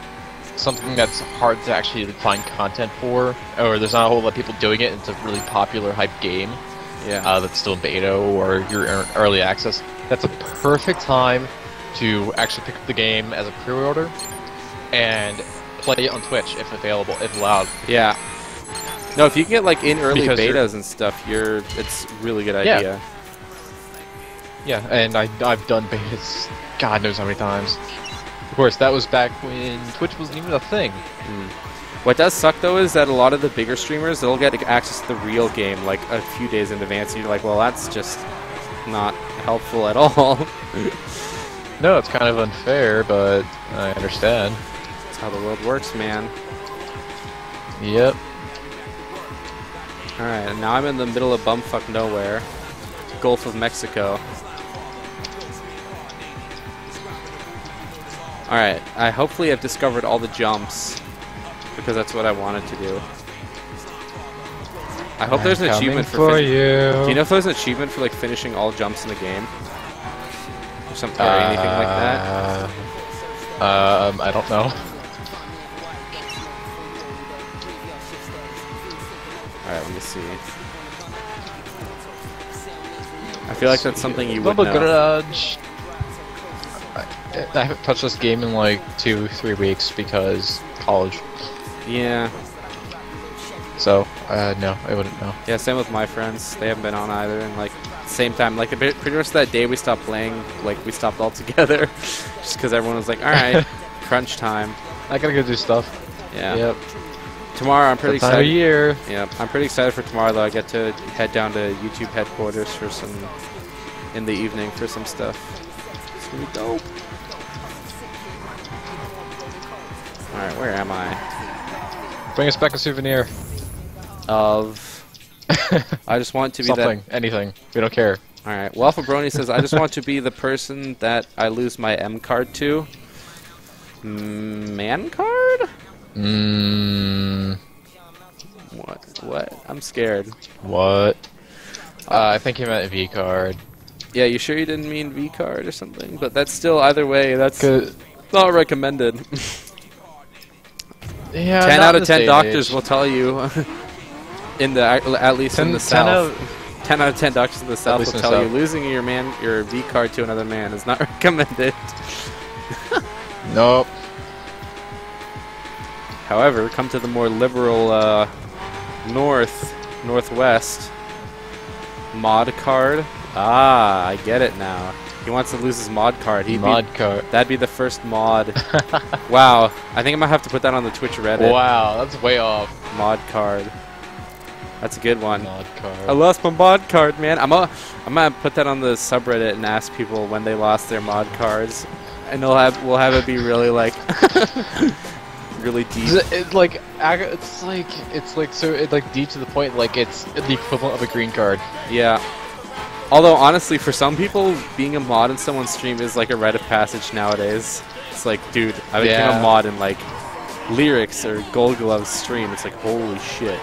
to actually find content for, or there's not a whole lot of people doing it, it's a really popular hype game. yeah. That's still in beta or your early access. That's a perfect time to actually pick up the game as a pre-order and play it on Twitch if available, if allowed. Yeah. No, if you can get like in early Because you're- betas and stuff, it's a really good idea. Yeah, and I've done betas God knows how many times. Of course, that was back when Twitch wasn't even a thing. What does suck though is that a lot of the bigger streamers, they'll get access to the real game like a few days in advance, and you're like, well, that's just not helpful at all. No, it's kind of unfair, but I understand. That's how the world works, man. Yep. Alright, and now I'm in the middle of bumfuck nowhere. Gulf of Mexico. Alright, I hopefully have discovered all the jumps, because that's what I wanted to do. I hope there's an achievement for you. Do you know if there's an achievement for like finishing all jumps in the game? Or something or anything like that? I don't know. Alright, let me see. I feel like that's something you would Double know. Grudge. I haven't touched this game in like 2-3 weeks because college. Yeah. So, no, I wouldn't know. Yeah, same with my friends. They haven't been on either. And like, same time, like pretty much that day we stopped playing, like we stopped altogether. Just because everyone was like, alright, crunch time. I gotta go do stuff. Yeah. Yep. Tomorrow, I'm pretty That time of excited. year. Yeah, I'm pretty excited for tomorrow. Though I get to head down to YouTube headquarters for some in the evening for some stuff. It's gonna be dope. All right, where am I? Bring us back a souvenir. Of I just want to be Something. Anything. We don't care. All right. Waffle Brony says, I just want to be the person that I lose my M card to. Man card? Mmm. What? I'm scared. What? I think he meant a V card. Yeah, you sure you didn't mean V card or something? But that's still, either way, that's Good. not recommended. Yeah. 10 not out in of this 10 day and doctors age. will tell you, at least in the 10 South. 10 out of 10 doctors in the South will least in the tell you South. losing your V card to another man is not recommended. Nope. However, come to the more liberal northwest mod card. Ah, I get it now. He wants to lose his mod card. Mod card. That'd be the first mod. Wow, I think I might have to put that on the Twitch Reddit. Wow, that's way off. Mod card. That's a good one. Mod card. I lost my mod card, man. I'm gonna put that on the subreddit and ask people when they lost their mod cards, and we'll have it be really like really deep. It's like deep to the point. Like it's the equivalent of a green card. Yeah. Although honestly, for some people, being a mod in someone's stream is like a rite of passage nowadays. It's like, dude, I became a mod in like Lyrics or Gold Glove's stream. It's like, holy shit.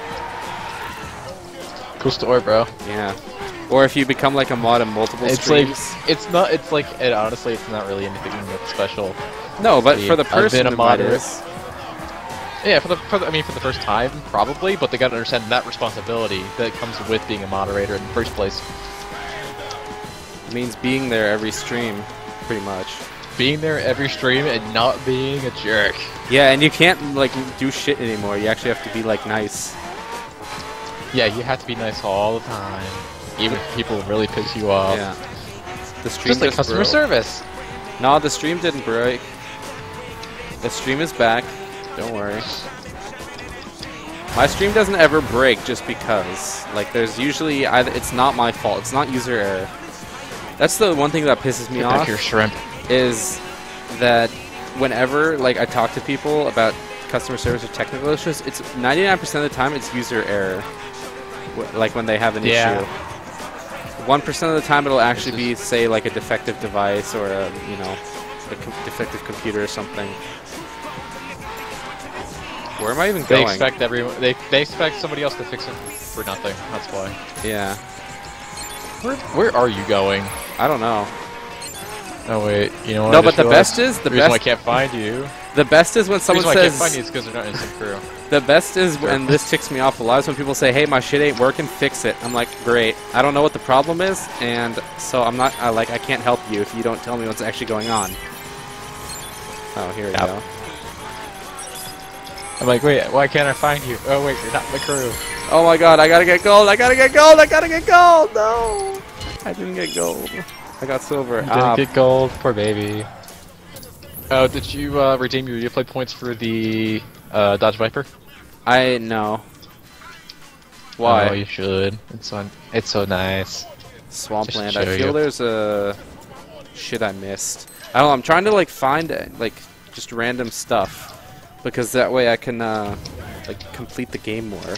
Cool story, bro. Yeah. Or if you become like a mod in multiple streams. Honestly, it's not really anything that's special. No, but for the I've person been a it might modder. is. Yeah, for the first time, probably, but they gotta understand that responsibility that comes with being a moderator in the first place. It means being there every stream, pretty much. Being there every stream and not being a jerk. Yeah, and you can't like do shit anymore. You actually have to be like nice. Yeah, you have to be nice all the time, even if people really piss you off. Yeah. The stream Just like customer broke. service. No, the stream didn't break. The stream is back. Don't worry. My stream doesn't ever break just because. Like, there's usually either it's not my fault. It's not user error. That's the one thing that pisses me Get back off. here, shrimp. Is that whenever like I talk to people about customer service or technical issues, it's 99% of the time it's user error. Like when they have an issue. 1% of the time it'll actually be, say, like a defective device or a, you know, a defective computer or something. Where am I even They going? expect everyone. They expect somebody else to fix it for nothing. That's why. Yeah. Where are you going? I don't know. Oh wait, you know what? No, I but just the realized? best is the reason why I can't find you. The best is when The someone reason why I can't says. find you is because they're not instant crew. The best is, and this ticks me off a lot, is when people say, "Hey, my shit ain't working, fix it." I'm like, "Great. I don't know what the problem is, and so I'm not. I can't help you if you don't tell me what's actually going on." Oh, here we go. I'm like, wait, why can't I find you? Oh wait, you're not in the crew. Oh my God! I gotta get gold! I gotta get gold! I gotta get gold! No, I didn't get gold. I got silver. You didn't get gold, poor baby. Oh, did you redeem your Uplay points for the Dodge Viper? I know. Why? Oh, you should. It's so nice. Swampland. Just I show feel you. there's a shit I missed. I don't know. I'm trying to like find like just random stuff because that way I can like complete the game more.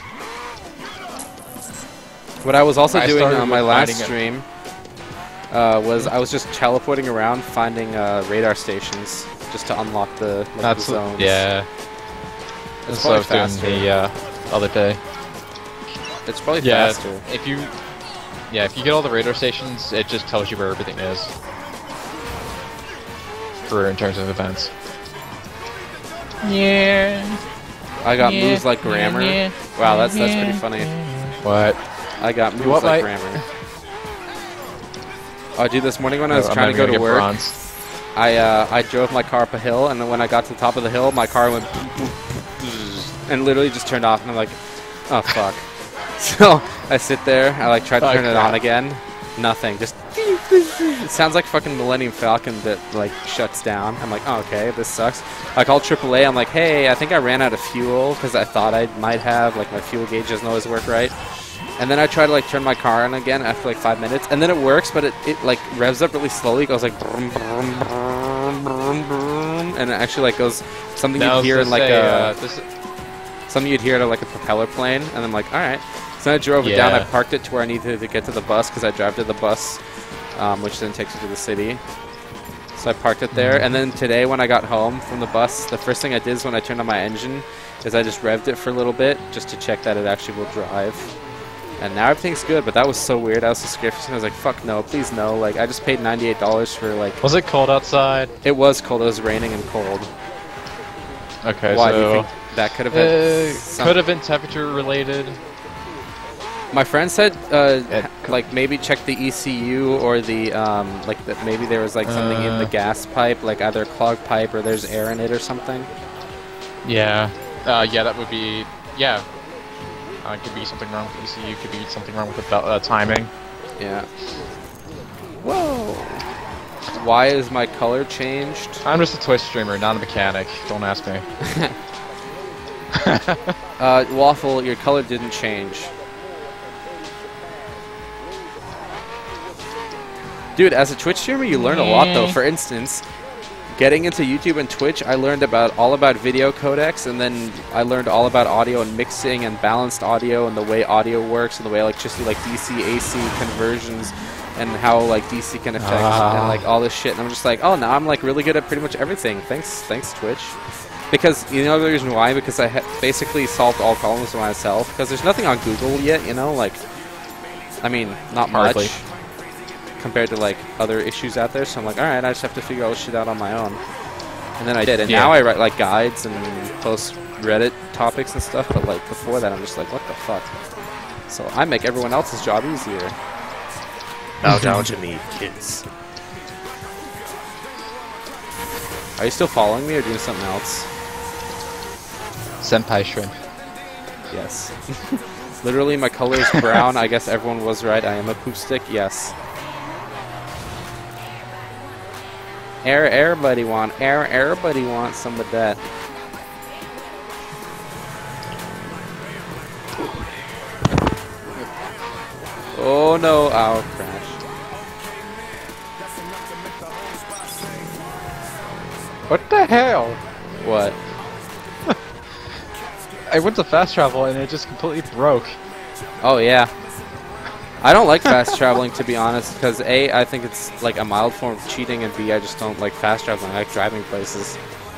What I was also I doing started on my with last finding it. stream was I was just teleporting around finding radar stations just to unlock the, like, That's the zones. yeah. It's That's what I was probably doing the other day. It's probably Yeah, faster. if you get all the radar stations, it just tells you where everything is. In terms of events. Yeah. I got moves like grammar. Wow, that's pretty funny. What? I got moves what, like Mike? grammar. Oh, dude, this morning when I was I'm trying to not go gonna to get work, bronze. I drove my car up a hill, and then when I got to the top of the hill, my car went and literally just turned off, and I'm like, oh fuck. So I sit there, I like tried to Oh, turn it crap. on again, nothing, just It sounds like fucking Millennium Falcon that like shuts down. I'm like, oh, okay, this sucks. I called AAA. I'm like, hey, I think I ran out of fuel because I thought I might have. Like my fuel gauge doesn't always work right. And then I try to like turn my car on again after like 5 minutes, and then it works, but it like revs up really slowly. It goes like brum, brum, brum, brum, brum, and it actually like goes something you'd hear in like something you'd hear in like a propeller plane. And I'm like, all right. So then I drove it down. I parked it to where I needed to get to the bus because I drive to the bus, which then takes you to the city. So I parked it there. And then today when I got home from the bus, the first thing I did is when I turned on my engine is I just revved it for a little bit just to check that it actually will drive. And now everything's good, but that was so weird. I was so scared. I was like, fuck no, please no. Like, I just paid $98 for, like... Was it cold outside? It was cold. It was raining and cold. Okay, Why, so... do you think that could have been... could have been temperature related. My friend said, like, maybe check the ECU or the, like, that maybe there was, like, something in the gas pipe, like either a clogged pipe or there's air in it or something. Yeah. Yeah, that would be... Yeah. Could be something wrong with the ECU, could be something wrong with the timing. Yeah. Whoa! Why is my color changed? I'm just a Twitch streamer, not a mechanic. Don't ask me. Waffle, your color didn't change. Dude, as a Twitch streamer, you learn a lot, though. For instance, getting into YouTube and Twitch, I learned all about video codecs, and then I learned all about audio and mixing and balanced audio and the way audio works and the way electricity, like DC, AC conversions, and how like DC can affect and like all this shit. And I'm just like, oh, now I'm like really good at pretty much everything. Thanks Twitch. Because you know the reason why? Because I basically solved all problems myself. Because there's nothing on Google yet, you know, like, I mean, not Hardly. much compared to like other issues out there, so I'm like, alright, I just have to figure all this shit out on my own. And then I did, and now I write like guides and post Reddit topics and stuff, but like before that I'm just like, what the fuck? So I make everyone else's job easier. Bow down to me, kids. Are you still following me or doing something else? Senpai shrimp. Yes. Literally my color is brown. I guess everyone was right. I am a poop stick. Yes. Everybody wants some of that. Oh no, ow, crash. What the hell? What? I went to fast travel and it just completely broke. Oh yeah. I don't like fast traveling, to be honest, because A, I think it's like a mild form of cheating, and B, I just don't like fast traveling. I like driving places.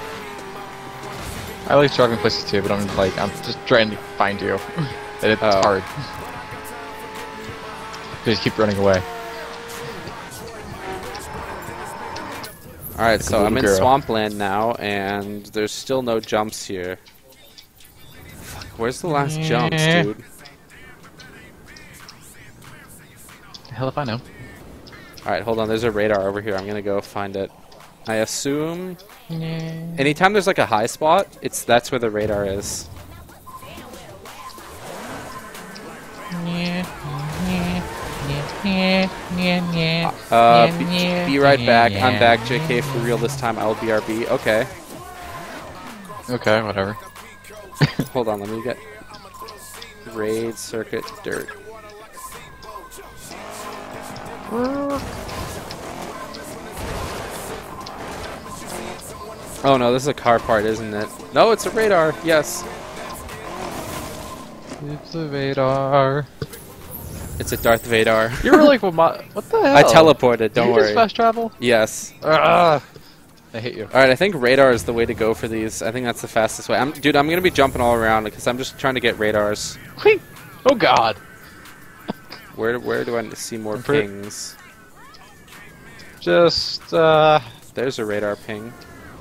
I like driving places too, but I'm just trying to find you. And it's hard. You just keep running away. Alright, so I'm in Swampland now, and there's still no jumps here. Fuck, where's the last jumps, dude? The hell if I know. Alright, hold on, there's a radar over here. I'm gonna go find it. I assume... anytime there's like a high spot, that's where the radar is. Be right back. I'm back, JK, for real this time. I will BRB. Okay. Okay, whatever. Hold on, let me get... Raid Circuit Dirt. Oh no, this is a car part, isn't it? No, it's a radar. Yes. It's a radar. It's a Darth Vader. You were like, what the hell? I teleported, don't Did you worry. just fast travel? Yes. I hate you. Alright, I think radar is the way to go for these. I think that's the fastest way. Dude, I'm gonna be jumping all around because I'm just trying to get radars. Oh god. Where do I see more pings? Just, There's a radar ping.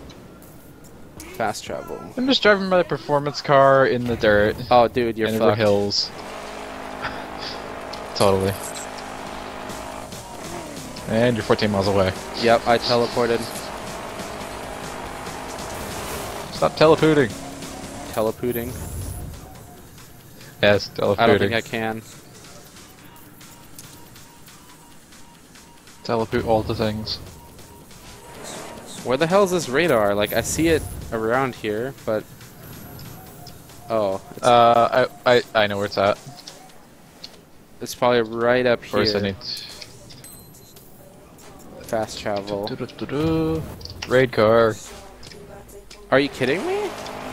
Fast travel. I'm just driving my performance car in the dirt. Oh, dude, you're and over fucked. hills. Totally. And you're 14 miles away. Yep, I teleported. Stop teleporting. Teleporting? Yes, teleporting. I don't think I can. Teleport all the things. Where the hell is this radar? Like, I see it around here, but... Oh. I know where it's at. It's probably right up First I here. need... Fast travel. Raid car. Are you kidding me?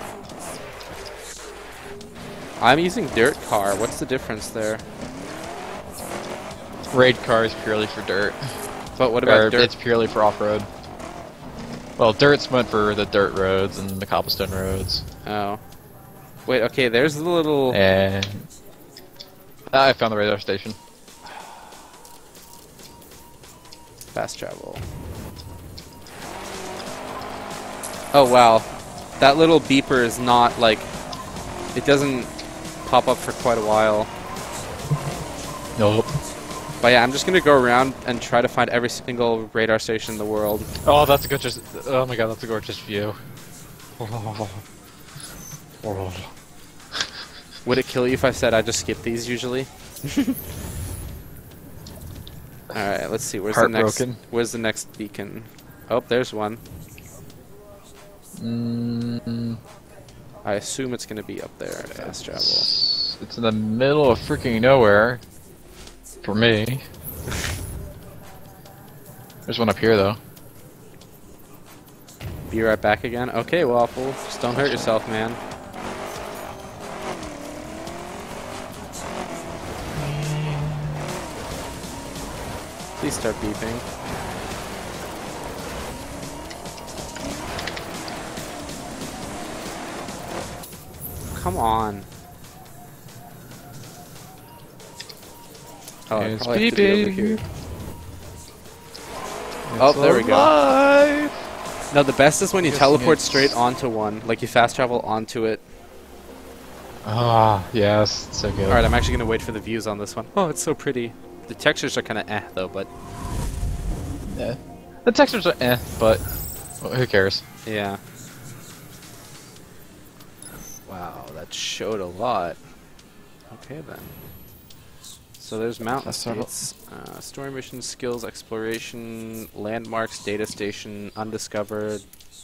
I'm using dirt car. What's the difference there? Raid car is purely for dirt. But what about dirt? It's purely for off-road. Well, dirt's meant for the dirt roads and the cobblestone roads. Oh. Wait, okay, there's the little... And... I found the radar station. Fast travel. Oh, wow. That little beeper is not, like... It doesn't pop up for quite a while. Nope. But yeah, I'm just gonna go around and try to find every single radar station in the world. Oh, that's a gorgeous... Oh my god, that's a gorgeous view. Would it kill you if I said I just skip these usually? Alright, let's see. Where's the next beacon? Oh, there's one. I assume it's gonna be up there at fast travel. It's in the middle of freaking nowhere. For me. There's one up here though. Be right back again? Okay, Waffle. Just don't hurt yourself, man. Please start beeping. Come on. Oh, I It's probably have to be over here. beeping. Oh, there we go. Alive. No, the best is when you Guessing teleport it's- straight onto one. Like, you fast travel onto it. Ah, yes, it's so good. Alright, I'm actually going to wait for the views on this one. Oh, it's so pretty. The textures are kind of though, but... Yeah. The textures are but well, who cares? Yeah. Wow, that showed a lot. Okay, then. So there's mountain That's several- states, story mission, skills, exploration, landmarks, data station, undiscovered.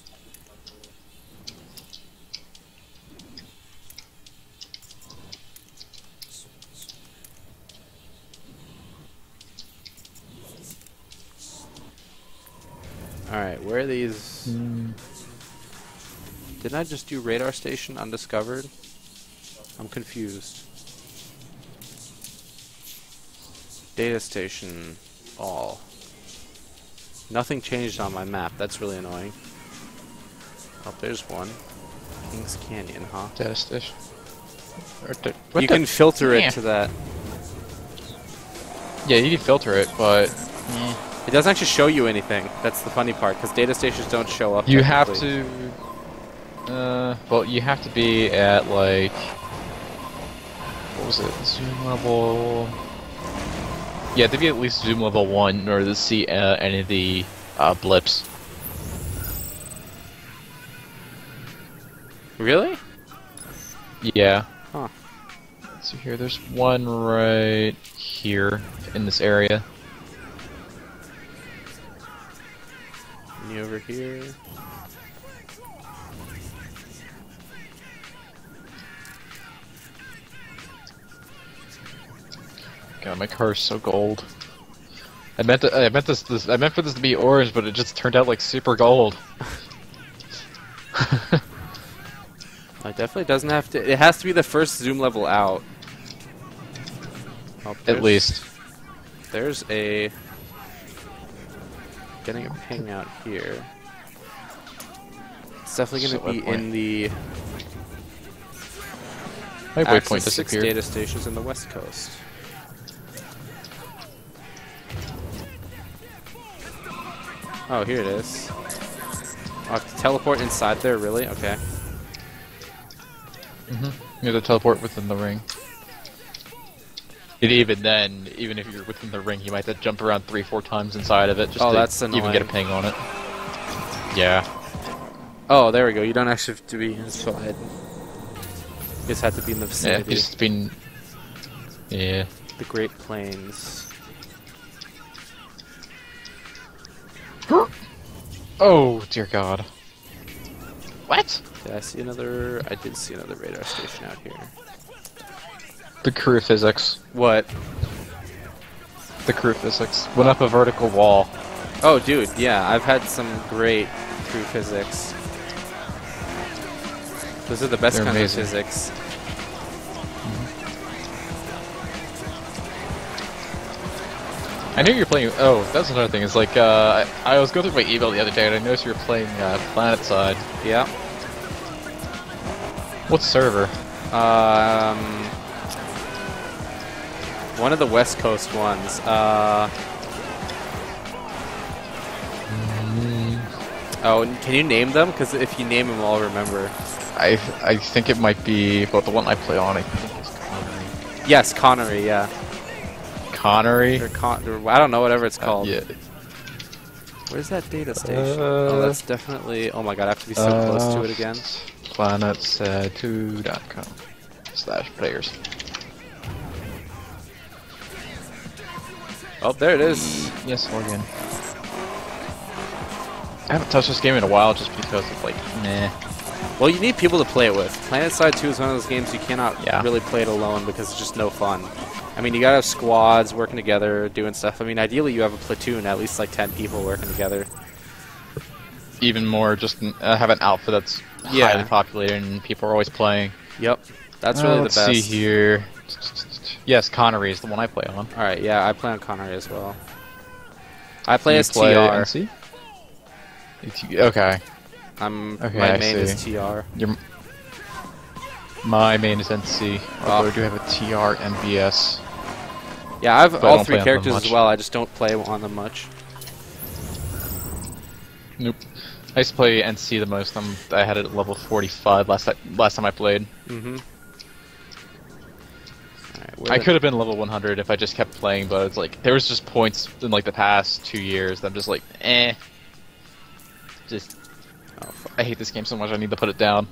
Alright, where are these? Didn't I just do radar station, undiscovered? I'm confused. Data station, all. Nothing changed on my map, that's really annoying. Oh, there's one. Kings Canyon, huh? Data station. You can filter Yeah. it to that. Yeah, you can filter it, but It doesn't actually show you anything. That's the funny part, because data stations don't show up. you have technically. to. Well, you have to be at like. What was it? Zoom level. Yeah, to be at least zoom level 1 in order to see any of the blips. Really? Yeah. Huh. Let's see here. There's one right here in this area. Any over here? God, my car's so gold. I meant for this to be orange, but it just turned out like super gold. It definitely doesn't have to. It has to be the first zoom level out. Oh, At least. There's a. Getting a ping out here. It's definitely going to be in the. My Axis waypoint 6 disappeared. data stations in the west coast. Oh, here it is. Oh, I have to teleport inside there, really? Okay. You have to teleport within the ring. And even then, even if you're within the ring, you might have to jump around 3-4 times inside of it just Oh, to that's even get a annoying. ping on it. Yeah. Oh, there we go. You don't actually have to be inside. You just have to be in the Yeah, vicinity. just been... Yeah. The Great Plains. Oh dear God. What? Did I see another? I did see another radar station out here. The crew physics. What? The crew physics. Went up a vertical wall. Oh, dude, yeah, I've had some great crew physics. Those are the best They're kinds amazing. of physics. I knew you were playing. Oh, that's another thing. It's like I was going through my email the other day and I noticed you were playing PlanetSide. Yeah. What server? One of the West Coast ones. Oh, can you name them? Because if you name them, I'll remember. I think it might be, but the one I play on, I think is Connery. Yes, Connery. Yeah. Connery. Or I don't know, whatever it's called. Yeah. Where's that data station? Oh, that's definitely. Oh my god, I have to be so close to it again. PlanetSide2.com/players. Oh, there it is. Yes, Morgan. I haven't touched this game in a while just because it's like, meh. Well, you need people to play it with. PlanetSide 2 is one of those games you cannot Yeah. really play it alone because it's just no fun. I mean, you gotta have squads working together, doing stuff. I mean, ideally you have a platoon, at least like 10 people working together. Even more, just have an outfit that's Yeah. highly populated and people are always playing. Yep, that's really the Let's best. see here. Yes, Connery is the one I play on. Alright, yeah, I play on Connery as well. I play You as TR. NC? Okay. My I main is see. TR. My main is NC, although Oh. I do have a TR MBS. Yeah, I have But I all don't three play on them characters as much. well, I just don't play on them much. Nope. I used to play NC the most. I had it at level 45 last time I played. Mm-hmm. I could have been level 100 if I just kept playing, but it's like there was just points in like the past 2 years that I'm just like, eh. Just, I hate this game so much. I need to put it down.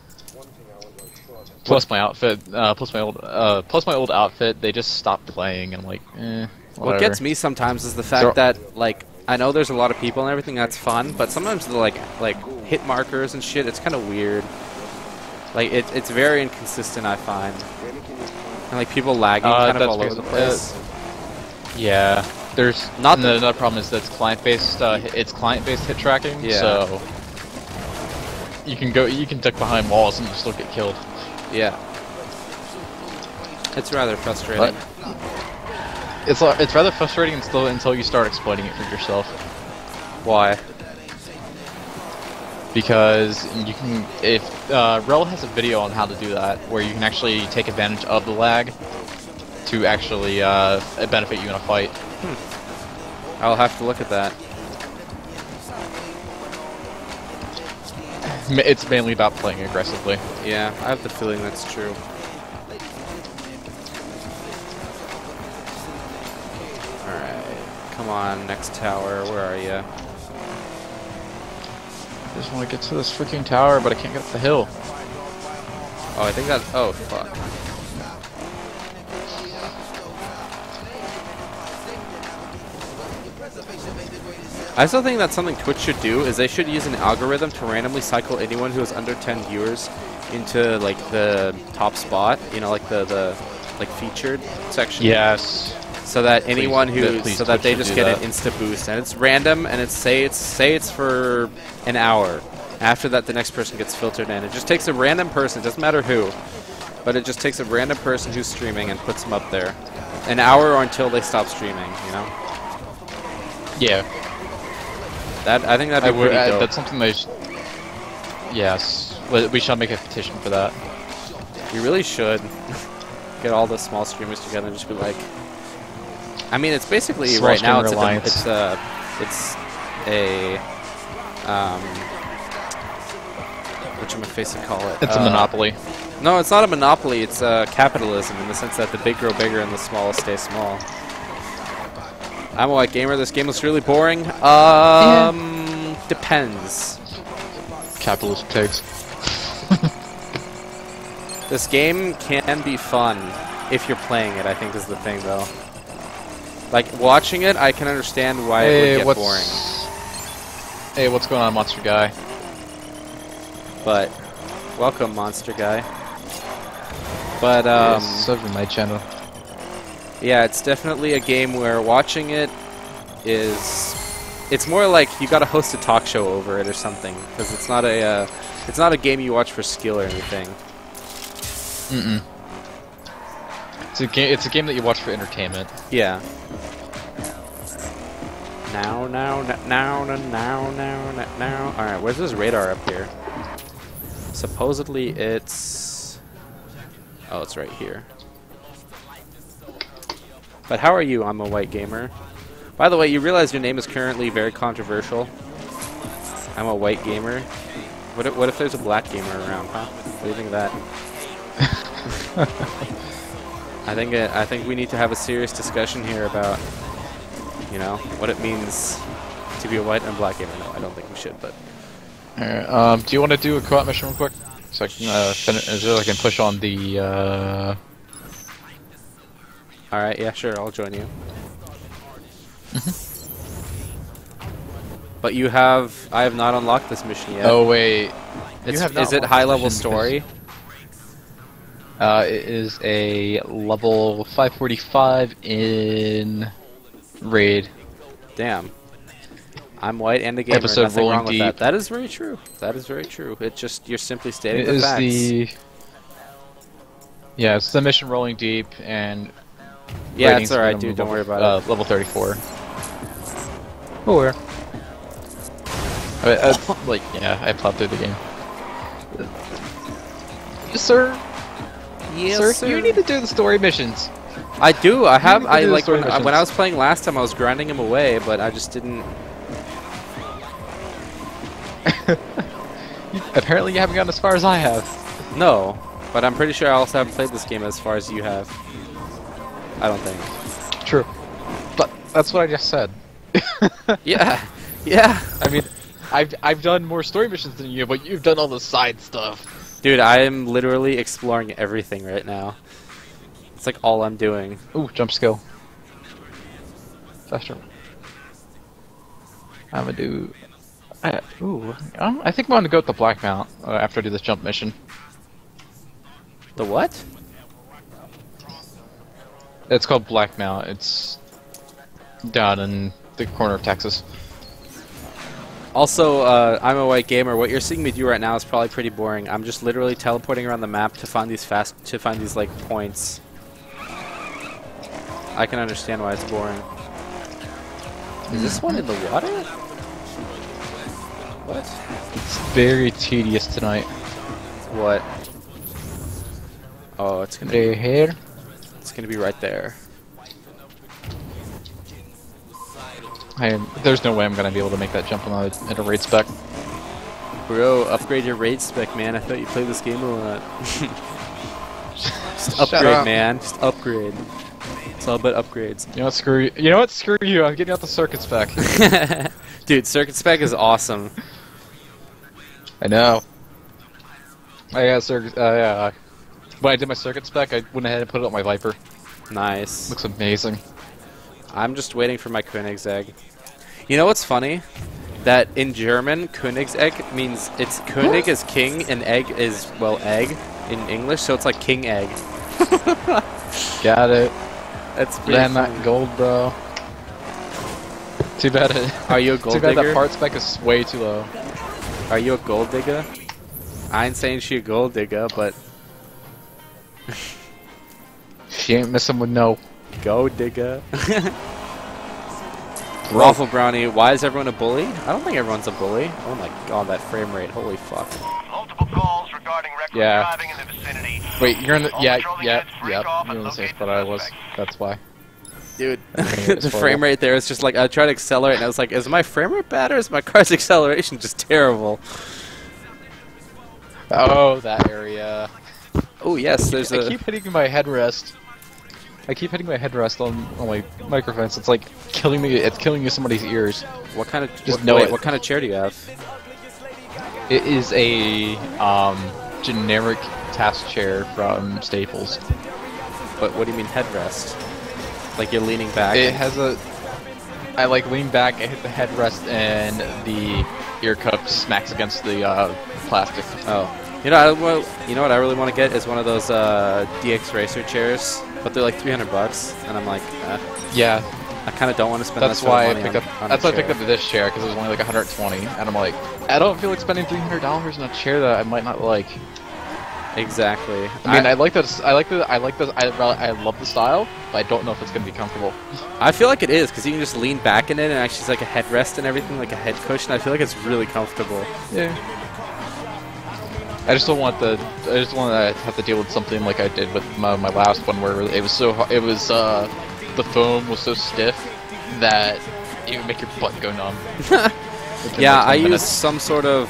Plus my outfit, plus my old outfit. They just stopped playing, and I'm like, eh. What Whatever. gets me sometimes is the fact So- that, like, I know there's a lot of people and everything, that's fun, but sometimes the, like hit markers and shit, it's kind of weird. Like, it's very inconsistent, I find. And, like, people lagging kind of that's all over the because- place. Yeah, there's Not and the- another problem is that it's client-based. It's client-based hit tracking. Yeah. So you can duck behind walls and you still get killed. Yeah. It's rather frustrating. It's rather frustrating until you start exploiting it for yourself. Why? Because you can, if Rel has a video on how to do that, where you can actually take advantage of the lag to actually benefit you in a fight. I'll have to look at that. It's mainly about playing aggressively. Yeah, I have the feeling that's true. Alright. Come on, next tower. Where are you? I just want to get to this freaking tower, but I can't get up the hill. Oh, I think that. Oh, fuck. I still think that's something Twitch should do, is they should use an algorithm to randomly cycle anyone who has under 10 viewers into, like, the top spot, you know, like the like featured section. Yes. So that anyone who, please so that Twitch they should just do get that. an insta boost, and it's random, and it's say it's for an hour. After that, the next person gets filtered in. It just takes a random person, it doesn't matter who, but it just takes a random person who's streaming and puts them up there, an hour or until they stop streaming. You know, Yeah. that I think that'd be pretty dope. That's something they. Yes, we shall make a petition for that. You really should get all the small streamers together and just be like. I mean, it's basically Small right now streamer alliance. it's a whatchamafacet call it? It's a monopoly. No, it's not a monopoly. It's capitalism in the sense that the big grow bigger and the small stay small. I'm a white gamer. This game looks really boring. Depends. Capitalist pigs. This game can be fun if you're playing it, I think is the thing, though. Like, watching it, I can understand why it would get boring. Hey, what's going on, Monster Guy? But welcome, Monster Guy. But Sub to my channel. yeah, it's definitely a game where watching it is. It's more like you got to host a talk show over it or something, because it's not a game you watch for skill or anything. Mm-mm. It's a game that you watch for entertainment. Yeah. Now. Alright, where's this radar up here? Supposedly it's... Oh, it's right here. But how are you, I'm a white gamer? By the way, you realize your name is currently very controversial? I'm a white gamer. What if there's a black gamer around, huh? What do you think of that? I think we need to have a serious discussion here about, you know, what it means to be a white and black gamer. No, I don't think we should, but... Alright, do you want to do a co-op mission real quick? So I can, so I can push on the, Alright, yeah, sure, I'll join you. But you have... I have not unlocked this mission yet. Oh, wait. Is it high-level story? It is a level 545 in Raid. Damn. I'm white and a gamer. Episode Nothing rolling wrong with deep. that. That is very true. That is very true. It's just, you're simply stating It the is facts. the... Yeah, it's the mission Rolling Deep, and... Yeah, ratings it's alright, minimum dude. Don't worry level- about it. Level 34. Oh, where? Like, yeah, I plowed through the game. Yes, sir. Yes, sir, you need to do the story missions. I do. I have. need to I do the like story when I missions. was playing last time. I was grinding him away, but I just didn't. Apparently, you haven't gotten as far as I have. No, but I'm pretty sure I also haven't played this game as far as you have. I don't think. True. But that's what I just said. Yeah. Yeah. I mean, I've done more story missions than you, but you've done all the side stuff. Dude, I am literally exploring everything right now. It's like all I'm doing. Ooh, jump skill. Faster. I'm gonna do. I think I'm gonna go with the Black Mount after I do this jump mission. The what? It's called Black Mount. It's down in the corner of Texas. Also, I'm a white gamer. What you're seeing me do right now is probably pretty boring. I'm just literally teleporting around the map to find these like points. I can understand why it's boring. Is this one in the water? What? It's very tedious tonight. What? Oh, it's gonna Right here. it's gonna be right there. There's no way I'm gonna be able to make that jump at a raid spec. Bro, upgrade your raid spec, man. I thought you played this game a lot. Just Shut upgrade, up. man. Just upgrade. It's all about upgrades. You know what? Screw you. You know what? Screw you. I'm getting out the circuit spec. Dude, circuit spec is awesome. I know. I got circuit. Yeah. When I did my circuit spec, I went ahead and put it on my Viper. Nice. Looks amazing. I'm just waiting for my Königsegg. You know what's funny? That in German, Königsegg means it's König is king and egg is, well, egg in English, so it's like king egg. Got it. That's pretty Damn funny. that gold, bro. Too bad it. Are you a gold Too bad digger? that part spec is way too low. Are you a gold digger? I ain't saying she a gold digger, but She ain't missing with no. go digger. Waffle Brownie, why is everyone a bully? I don't think everyone's a bully. Oh my god, that frame rate, holy fuck. Multiple calls regarding reckless Yeah. driving in the vicinity. Wait, you're in the. All Yeah, patrolling yeah, units break yep. off You're and in the same locate spot the I was. suspect. That's why. Dude, Okay, the frame rate there is just like, I tried to accelerate and I was like, is my frame rate bad or is my car's acceleration just terrible? Oh, that area. Oh yes, there's I a... keep hitting my headrest. I keep hitting my headrest on my microphones. It's like killing me. It's killing somebody's ears. What kind of... Just what, know wait, it. what kind of chair do you have? It is a generic task chair from Staples. But what do you mean headrest? Like you're leaning back? It has a I like lean back, I hit the headrest, and the ear cup smacks against the plastic. Oh. You know, you know what I really want to get is one of those DX Racer chairs, but they're like $300, and I'm like, Yeah, I kind of don't want to spend. that's that sort why of I money picked on, up. on a That's why I chair. picked up this chair because it was only like 120, and I'm like, I don't feel like spending $300 on a chair that I might not like. Exactly. I mean, I like this. I love the style, but I don't know if it's gonna be comfortable. I feel like it is because you can just lean back in it, and actually it's like a headrest and everything, like a head cushion. I feel like it's really comfortable. Yeah. I just don't want the. I just want to have to deal with something like I did with my last one, where it was so. It was the foam was so stiff that it would make your butt go numb. Within, Yeah, like, 10 I use minutes. some sort of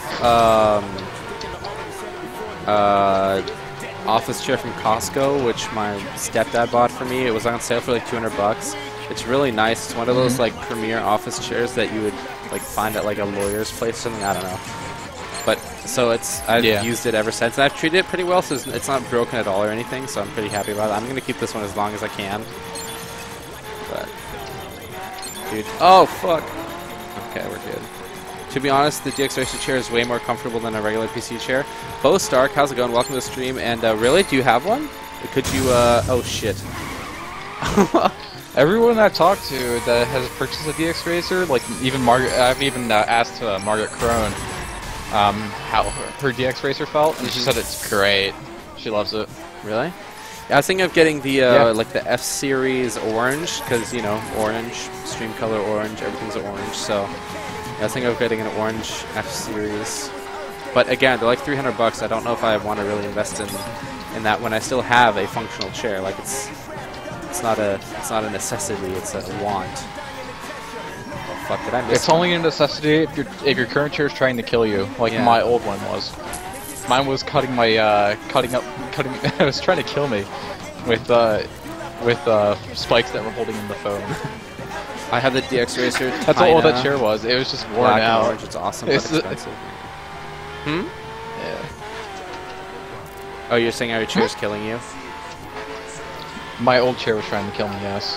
office chair from Costco, which my stepdad bought for me. It was on sale for like $200. It's really nice. It's one of those like premier office chairs that you would like find at like a lawyer's place or something. I don't know. But so I've used it ever since, and I've treated it pretty well. So it's not broken at all or anything. So I'm pretty happy about it. I'm gonna keep this one as long as I can. But dude, oh fuck. Okay, we're good. To be honest, the DX Racer chair is way more comfortable than a regular PC chair. Bo Stark, how's it going? Welcome to the stream. And really, do you have one? Could you? Oh shit. Everyone I've talked to that has purchased a DX Racer, like even Margaret, I've even asked Margaret Crone how her DX Racer felt, and she said it's great. She loves it. Really? Yeah, I was thinking of getting the Yeah. like the F Series orange, because you know, orange, stream color orange, everything's orange. So yeah, I was thinking of getting an orange F Series. But again, they're like $300. I don't know if I want to really invest in that when I still have a functional chair. Like it's not a necessity. It's a want. Oh, fuck, did I miss? It's only a necessity if your current chair is trying to kill you, like Yeah. my old one was. Mine was cutting my it was trying to kill me with spikes that were holding in the foam. I have the DX Racer. That's all that China, chair was. It was just worn black and out. orange. It's awesome, It's but expensive. Hmm? Yeah. Oh, you're saying our chair's killing you? My old chair was trying to kill me. Yes.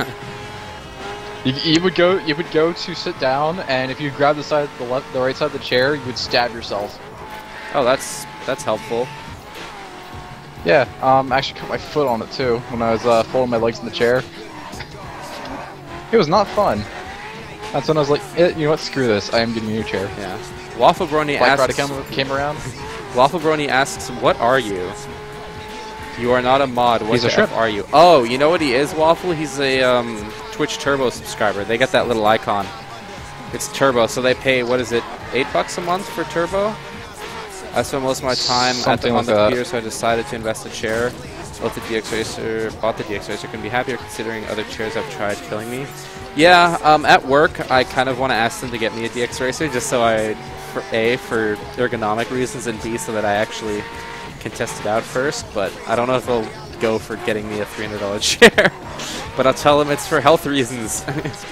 You would go to sit down, and if you grab the right side of the chair, you would stab yourself. Oh, that's helpful. Yeah. I actually cut my foot on it too when I was folding my legs in the chair. It was not fun. That's when I was like, you know what? Screw this. I am getting a new chair. Yeah. Waffle Brony Black Friday asks. came around. Waffle Brony asks, "What are you?" You are not a mod. What He's a the shrimp. F are you? Oh, you know what he is, Waffle? He's a Twitch Turbo subscriber. They got that little icon. It's Turbo, so they pay, what is it, $8 a month for Turbo? I spent most of my time Something on like the that. computer, so I decided to invest in a chair. Bought the DX Racer. Couldn't be happier considering other chairs I've tried killing me. Yeah, at work, I kind of want to ask them to get me a DX Racer just so for ergonomic reasons, and B, so that I actually can test it out first. But I don't know if they'll go for getting me a $300 chair. But I'll tell them it's for health reasons.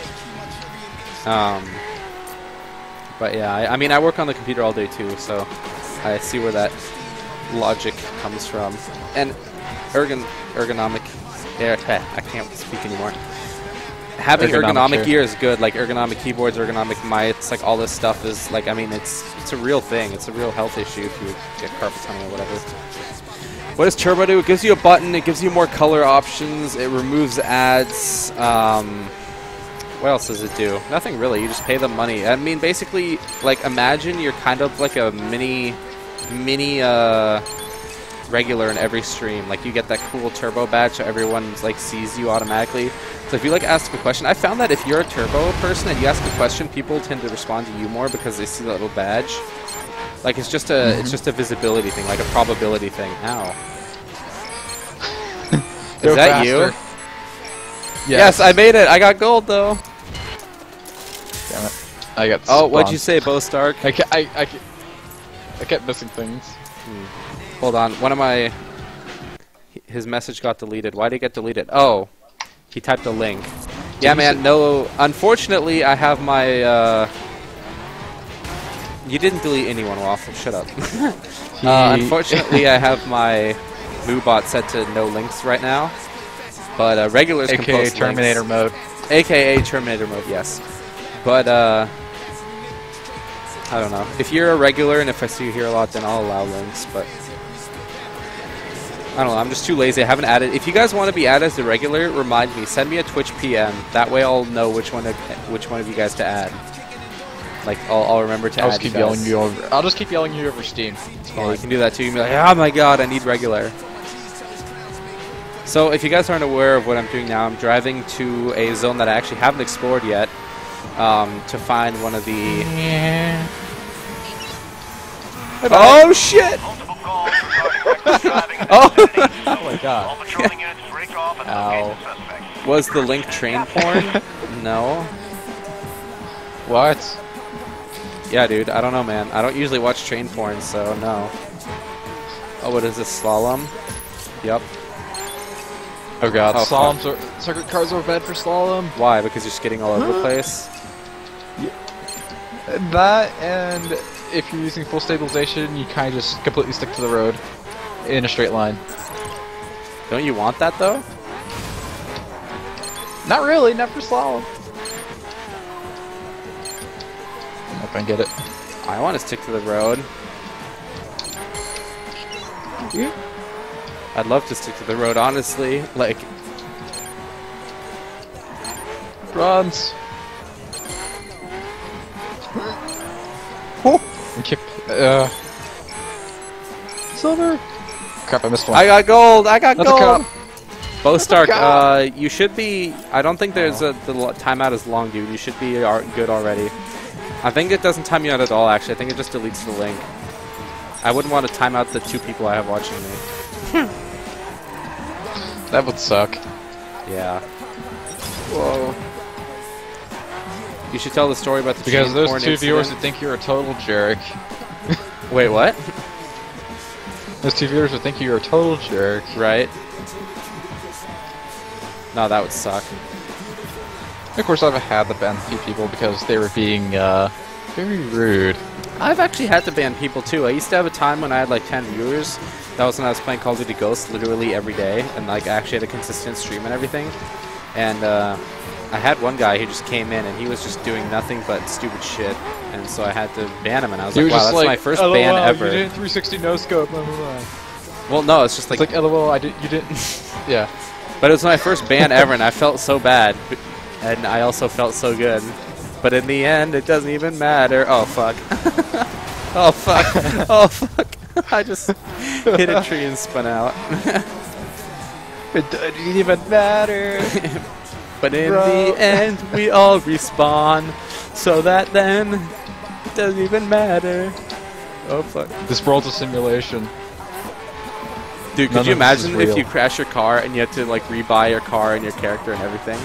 But yeah, I mean, I work on the computer all day too, so I see where that logic comes from. And ergonomic, I can't speak anymore. Having ergonomic chair. gear is good, like ergonomic keyboards, ergonomic mice, like all this stuff is like, I mean, it's a real thing. It's a real health issue if you get carpal tunnel or whatever. What does Turbo do? It gives you a button, it gives you more color options, it removes ads. What else does it do? Nothing really. You just pay them money. I mean, basically, like, imagine you're kind of like a mini regular in every stream. Like, you get that cool Turbo badge, so everyone like sees you automatically. So if you like ask a question, I found that if you're a Turbo person and you ask a question, people tend to respond to you more because they see that little badge. Like, it's just a visibility thing, like a probability thing. Ow. Is Go that you? faster. Yes, I made it. I got gold though. Damn it. I got. Oh, what'd you spawned. say, Bo Stark? I kept missing things. Hold on. One of my... His message got deleted. Why did it get deleted? Oh. He typed a link. Yeah, man, no... Unfortunately, I have my... You didn't delete anyone, Waffle. Shut up. Unfortunately, I have my MooBot set to no links right now. But regulars can AKA post Terminator links. mode. AKA Terminator mode, yes. But, I don't know. If you're a regular and if I see you here a lot, then I'll allow links, but... I don't know, I'm just too lazy. I haven't added... If you guys want to be added as a regular, remind me. Send me a Twitch PM. That way I'll know which one of you guys to add. Like, I'll remember to add you guys. I'll just keep yelling you over Steam. It's Yeah, fine. you can do that too. You can be like, oh my god, I need regular. So, if you guys aren't aware of what I'm doing now, I'm driving to a zone that I actually haven't explored yet to find one of the... Oh, shit! Multiple calls regarding reckless driving in Oh. the vicinity of Oh my god. All patrolling units break off and locate the suspect. Was the link train porn? No. What? Yeah, dude, I don't know, man. I don't usually watch train porn, so no. Oh, what is this, slalom? Yep. Oh god, Oh, slaloms are circuit cars are bad for slalom. Why? Because you're skidding all over the place? That and if you're using full stabilization, you kind of just completely stick to the road in a straight line. Don't you want that, though? Not really, not for slalom. I'm not gonna get it. I want to stick to the road. I'd love to stick to the road, honestly. Like, Runs. Kick. Silver. Crap, I missed one. I got gold! I got That's a gold! cop. Bo Stark, cop. you should be... I don't think there's the timeout is long, dude. You should be good already. I think it doesn't time you out at all, actually. I think it just deletes the link. I wouldn't want to time out the 2 people I have watching me. That would suck. Yeah. Whoa. You should tell the story about the Because chain those porn 2 viewers incident. would think you're a total jerk. Wait, what? Those 2 viewers would think you're a total jerk. Right? No, that would suck. Of course, I've had to ban a few people because they were being very rude. I've actually had to ban people too. I used to have a time when I had like 10 viewers. That was when I was playing Call of Duty Ghosts literally every day, and like I actually had a consistent stream and everything. And I had one guy who just came in and he was just doing nothing but stupid shit, and so I had to ban him. And I was like, wow, that's my first ban ever. You didn't 360 no scope. Blah, blah, blah. Well, no, it's just like, It's like, LOL, you didn't. Yeah. but it was my first ban ever, and I felt so bad, and I also felt so good. But in the end, it doesn't even matter. Oh fuck. Oh fuck. Oh fuck. I just hit a tree and spun out. It doesn't even matter. But in Bro. the end, we all respawn, so that then it doesn't even matter. Oh fuck. This world's a simulation. Dude, None could you of this is imagine if real. you crash your car and you had to like rebuy your car and your character and everything?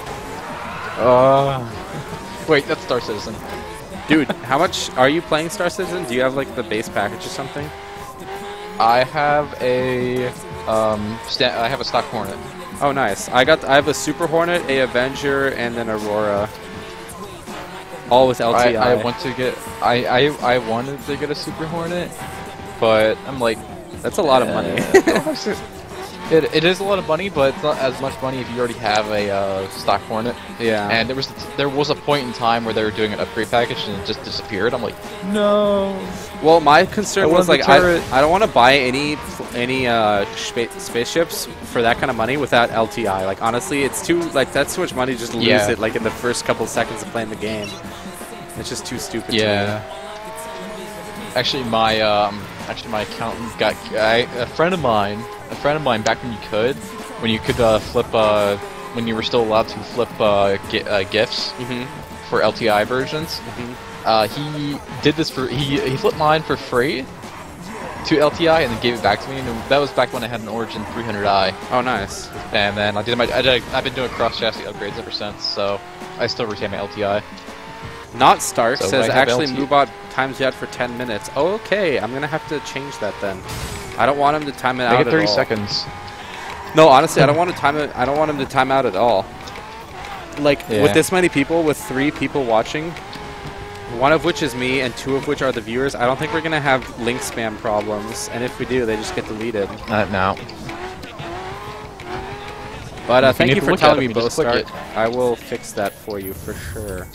Wait, that's Star Citizen. Dude, how much are you playing Star Citizen? Do you have like the base package or something? I have a I have a stock Hornet. Oh, nice. I have a Super Hornet, a Avenger, and an Aurora. All with LTI. I want to get I wanted to get a Super Hornet, but I'm like, That's a lot of money. it is a lot of money, but it's not as much money if you already have a stock Hornet. Yeah. And there was a point in time where they were doing an upgrade package and it just disappeared. I'm like, no. Well, my concern I was want like the turret. I don't want to buy any spaceships for that kind of money without LTI. Like honestly, it's too that's too much money just to lose Yeah. it like in the first couple seconds of playing the game. It's just too stupid. Yeah. Actually, my accountant got a friend of mine back when you could flip when you were still allowed to flip GIFs for LTI versions. He did this he flipped mine for free to LTI and then gave it back to me, and that was back when I had an Origin 300i. Oh, nice. And then I've been doing cross chassis upgrades ever since, so I still retain my LTI. Not Stark So says I have actually LT. Moobot times you out for 10 minutes. Okay, I'm gonna have to change that then. I don't want him to time it Make out it 30 at all. seconds. No, honestly, I don't want to time it. I don't want him to time out at all. Like Yeah. with this many people, with 3 people watching, one of which is me and 2 of which are the viewers, I don't think we're gonna have link spam problems. And if we do, they just get deleted. No. But If you thank need you to for look at telling it, me you just click Bowstark. I will fix that for you for sure.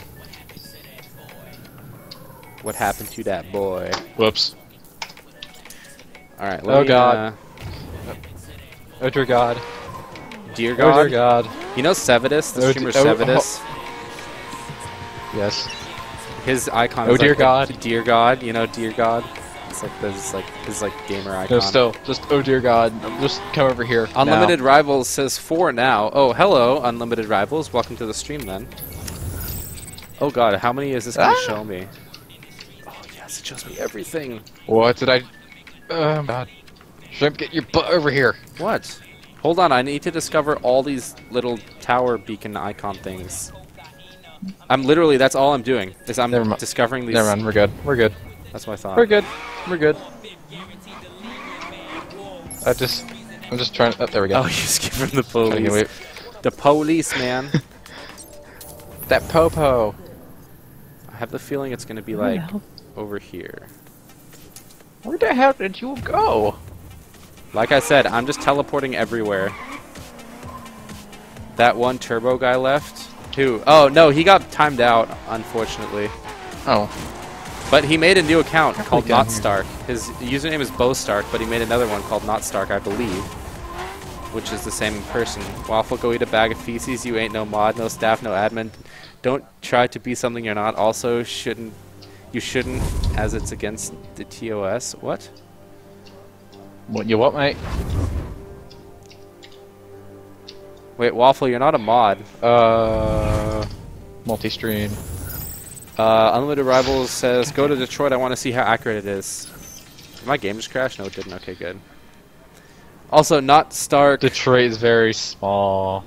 What happened to that boy? Whoops. Alright, Oh god. Oh dear god. Dear Oh God. dear god. You know Sevidus, the Oh streamer de- oh, Sevidus? Yes. His icon Oh is dear like God. a Dear God, you know Dear God? It's like this like his like gamer icon. No, still. Just, oh dear god. Just come over here. Unlimited now. Rivals says 4 now. Oh, hello, Unlimited Rivals. Welcome to the stream then. Oh god, how many is this going to show me? Oh yes, it shows me everything. What did I... Oh god. Shrimp, get your butt over here. What? Hold on, I need to discover all these little tower beacon icon things. I'm literally, that's all I'm doing, is I'm Never mind. discovering these. Never mind, we're good. We're good. That's what I thought. We're good. We're good. I'm just trying. Oh, there we go. Oh, you skipping the Trying to get away- police. The police, man. That popo. I have the feeling it's going to be like over here. Where the hell did you go? Like I said, I'm just teleporting everywhere. That one turbo guy left. Who? Oh, no, he got timed out, unfortunately. Oh. But he made a new account called down Not here. Stark. His username is Bowstark, but he made another one called Not Stark, I believe. Which is the same person. Waffle, go eat a bag of feces. You ain't no mod, no staff, no admin. Don't try to be something you're not. Also, you shouldn't, as it's against the TOS. What? What you what, mate? Wait, Waffle, you're not a mod. Multi-stream. Unlimited Rivals says, go to Detroit, I want to see how accurate it is. Did my game just crash? No, it didn't. Okay, good. Also, Not Stark. Detroit is very small.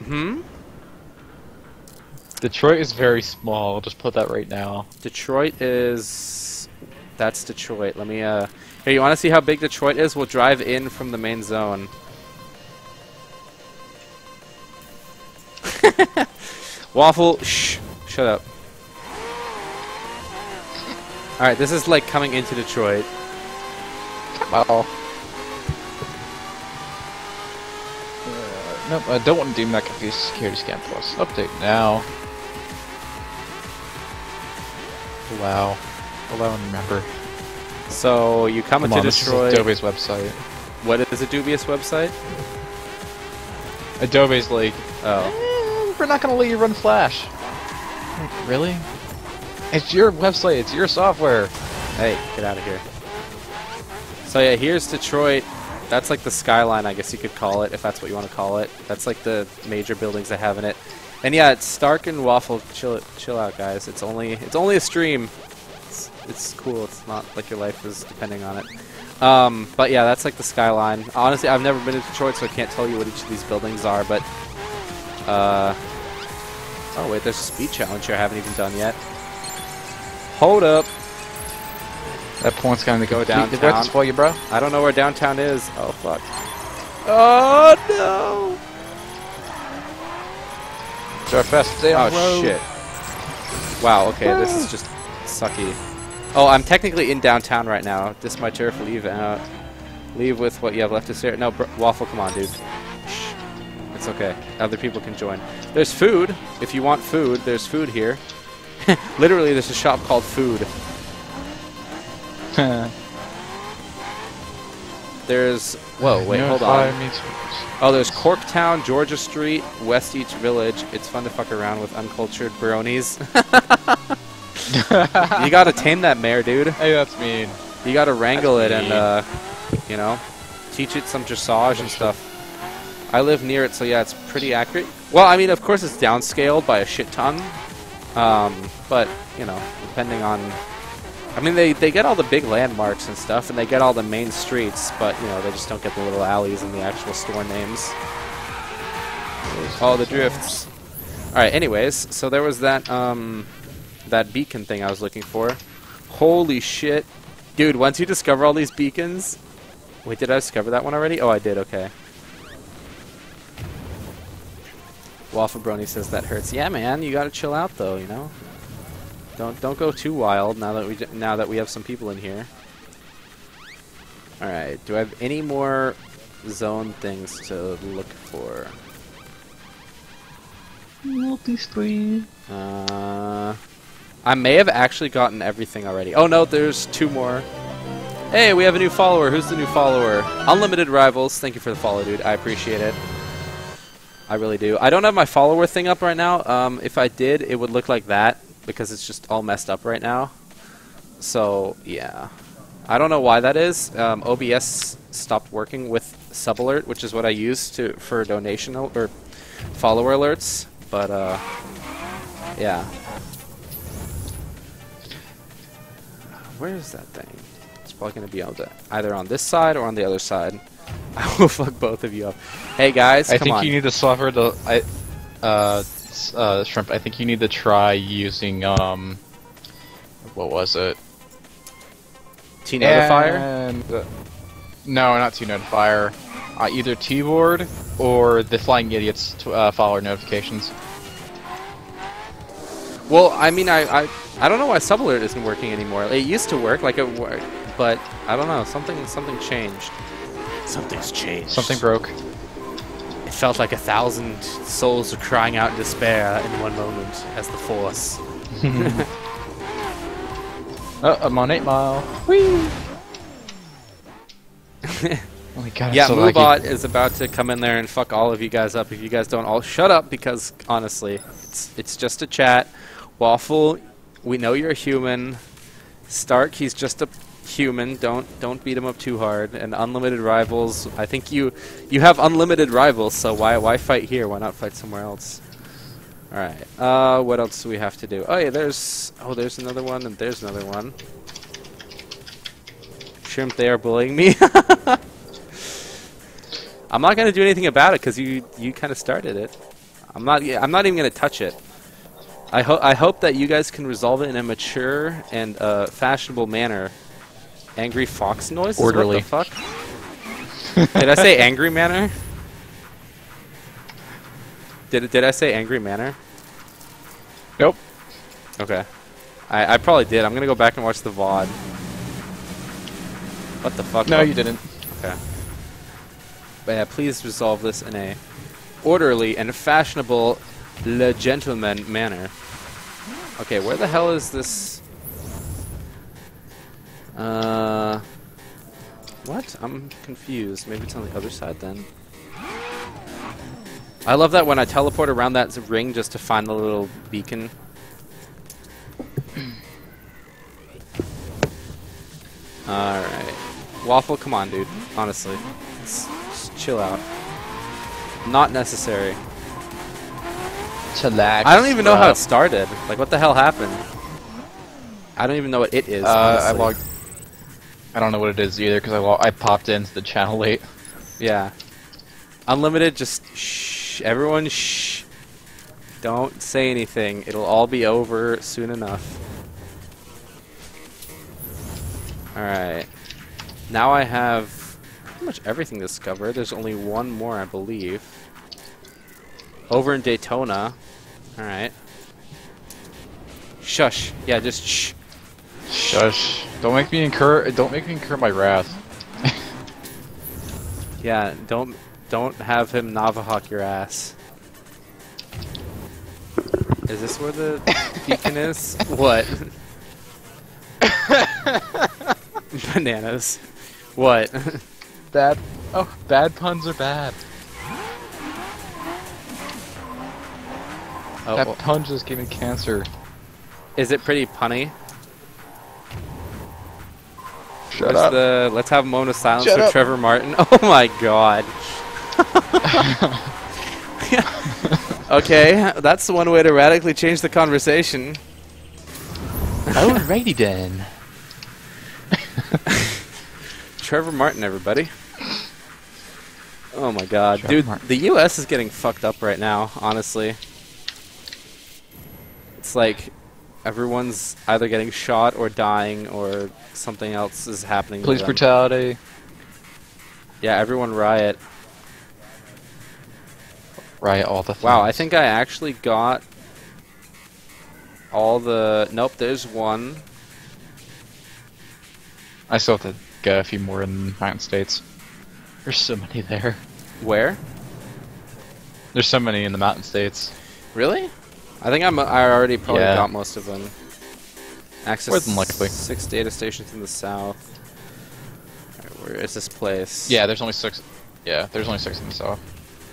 Detroit is very small. I'll just put that right now. Detroit is... That's Detroit. Let me, Here, you want to see how big Detroit is? We'll drive in from the main zone. Waffle, shh. Shut up. Alright, this is like coming into Detroit. Well. Nope, I don't want to do McAfee Security Scan Plus. Update now. Allow. Allow and remember. So, you come into This is Detroit. Adobe's website. What is a dubious website? Adobe's like, Oh. we're not gonna let you run Flash. Like, really? It's your website, it's your software. Hey, get out of here. So yeah, here's Detroit. That's like the skyline, I guess you could call it, if that's what you want to call it. That's like the major buildings that have in it. And yeah, it's Stark and Waffle. Chill out, guys. It's only a stream. It's cool. It's not like your life is depending on it. But yeah, that's like the skyline. Honestly, I've never been to Detroit, so I can't tell you what each of these buildings are. But oh wait, there's a speed challenge here I haven't even done yet. Hold up. That point's gonna Go go downtown. downtown for you, bro. I don't know where downtown is. Oh fuck. Oh no. Drive fast, stay on the Oh road. shit. Wow, okay, this is just sucky. Oh, I'm technically in downtown right now. This is my turf. Leave out. Leave with what you have left to say. No, Waffle, come on, dude. Shh. It's okay. Other people can join. There's food. If you want food, there's food here. Literally, there's a shop called Food. There's... Whoa, wait, hold on. Oh, there's Corktown, Georgia Street, West East Village. It's fun to fuck around with uncultured bronies. You gotta tame that mare, dude. Hey, that's mean. You gotta wrangle it That's and, you know, teach it some dressage and stuff. I live near it, so yeah, it's pretty accurate. Well, I mean, of course it's downscaled by a shit ton. But, you know, depending on... I mean, they get all the big landmarks and stuff, and they get all the main streets, but, you know, they just don't get the little alleys and the actual store names. Oh, the drifts. Alright, anyways, so there was that, that beacon thing I was looking for. Holy shit. Dude, once you discover all these beacons... Wait, did I discover that one already? Oh, I did, okay. Waffle Brony says that hurts. Yeah, man, you gotta chill out, though, you know? Don't go too wild now that we have some people in here. All right, do I have any more zone things to look for? Multi-screen. I may have actually gotten everything already. Oh no, there's 2 more. Hey, we have a new follower. Who's the new follower? Unlimited Rivals. Thank you for the follow, dude. I appreciate it. I really do. I don't have my follower thing up right now. If I did, it would look like that because it's just all messed up right now. So, yeah. I don't know why that is. OBS stopped working with SubAlert, which is what I use for donation or follower alerts. But, yeah. Where is that thing? It's probably going to be either on this side or on the other side. I will fuck both of you up. Hey guys, come on. I think you need to suffer the Shrimp. I think you need to try using what was it? T-Notifier? No, not T-Notifier. Either T-Board or the Flying Idiots follower notifications. Well, I mean, I don't know why SubAlert isn't working anymore. It used to work, like it worked, but I don't know. Something changed. Something's changed. Something broke. It felt like 1,000 souls were crying out in despair in one moment as the Force. Oh, I'm on 8 Mile. Whee! Oh my god, Yeah, so Moobot is about to come in there and fuck all of you guys up if you guys don't all shut up, because honestly, it's just a chat. Waffle, we know you're a human. Stark, he's just a human. Don't beat him up too hard. And Unlimited Rivals, I think you have unlimited rivals, so why fight here? Why not fight somewhere else? All right. What else do we have to do? Oh yeah, there's another one, and there's another one. Shrimp, they are bullying me. I'm not gonna do anything about it because you kind of started it. I'm not even gonna touch it. I hope that you guys can resolve it in a mature and fashionable manner. Angry fox noise? Orderly. What the fuck? Did I say angry manner? Did I say angry manner? Nope. Okay. I probably did. I'm gonna go back and watch the VOD. What the fuck? No, you didn't. Okay. But yeah, please resolve this in a orderly and fashionable le gentleman manner. Okay, where the hell is this? What? I'm confused. Maybe it's on the other side then. I love that when I teleport around that ring just to find the little beacon. Alright. Waffle, come on, dude. Honestly. Just chill out. Not necessary. Chillax. I don't even know how it started. Like, what the hell happened? I don't even know what it is. I don't know what it is either because I popped into the channel late. Yeah. Unlimited, just shh. Everyone shh. Don't say anything. It'll all be over soon enough. Alright. Now I have pretty much everything discovered. There's only one more, I believe. Over in Daytona. Alright. Shush. Yeah, just shh. Shush. Don't make me incur my wrath. Yeah, don't have him Navahawk your ass. Is this where the beacon is? What? Bananas. What? Bad puns are bad. Oh, That pun just gave me cancer. is it pretty punny? Shut up. Let's have a moment of silence Shut for up. Trevor Martin. Oh my god. Okay, that's one way to radically change the conversation. Alrighty then. Trevor Martin, everybody. Oh my god. Trevor Dude, Martin. the US is getting fucked up right now, honestly. It's like everyone's either getting shot or dying or something else is happening to Police them. brutality. Yeah, everyone riot. Riot all the things. Wow, I think I actually got all the... Nope, there's one. I still have to get a few more in the Mountain States. There's so many there. Where? There's so many in the Mountain States. Really? I think I already probably Yeah. got most of them. Access More than likely. 6 data stations in the south. Alright, where is this place? Yeah, there's only 6. Yeah, there's only 6 in the south.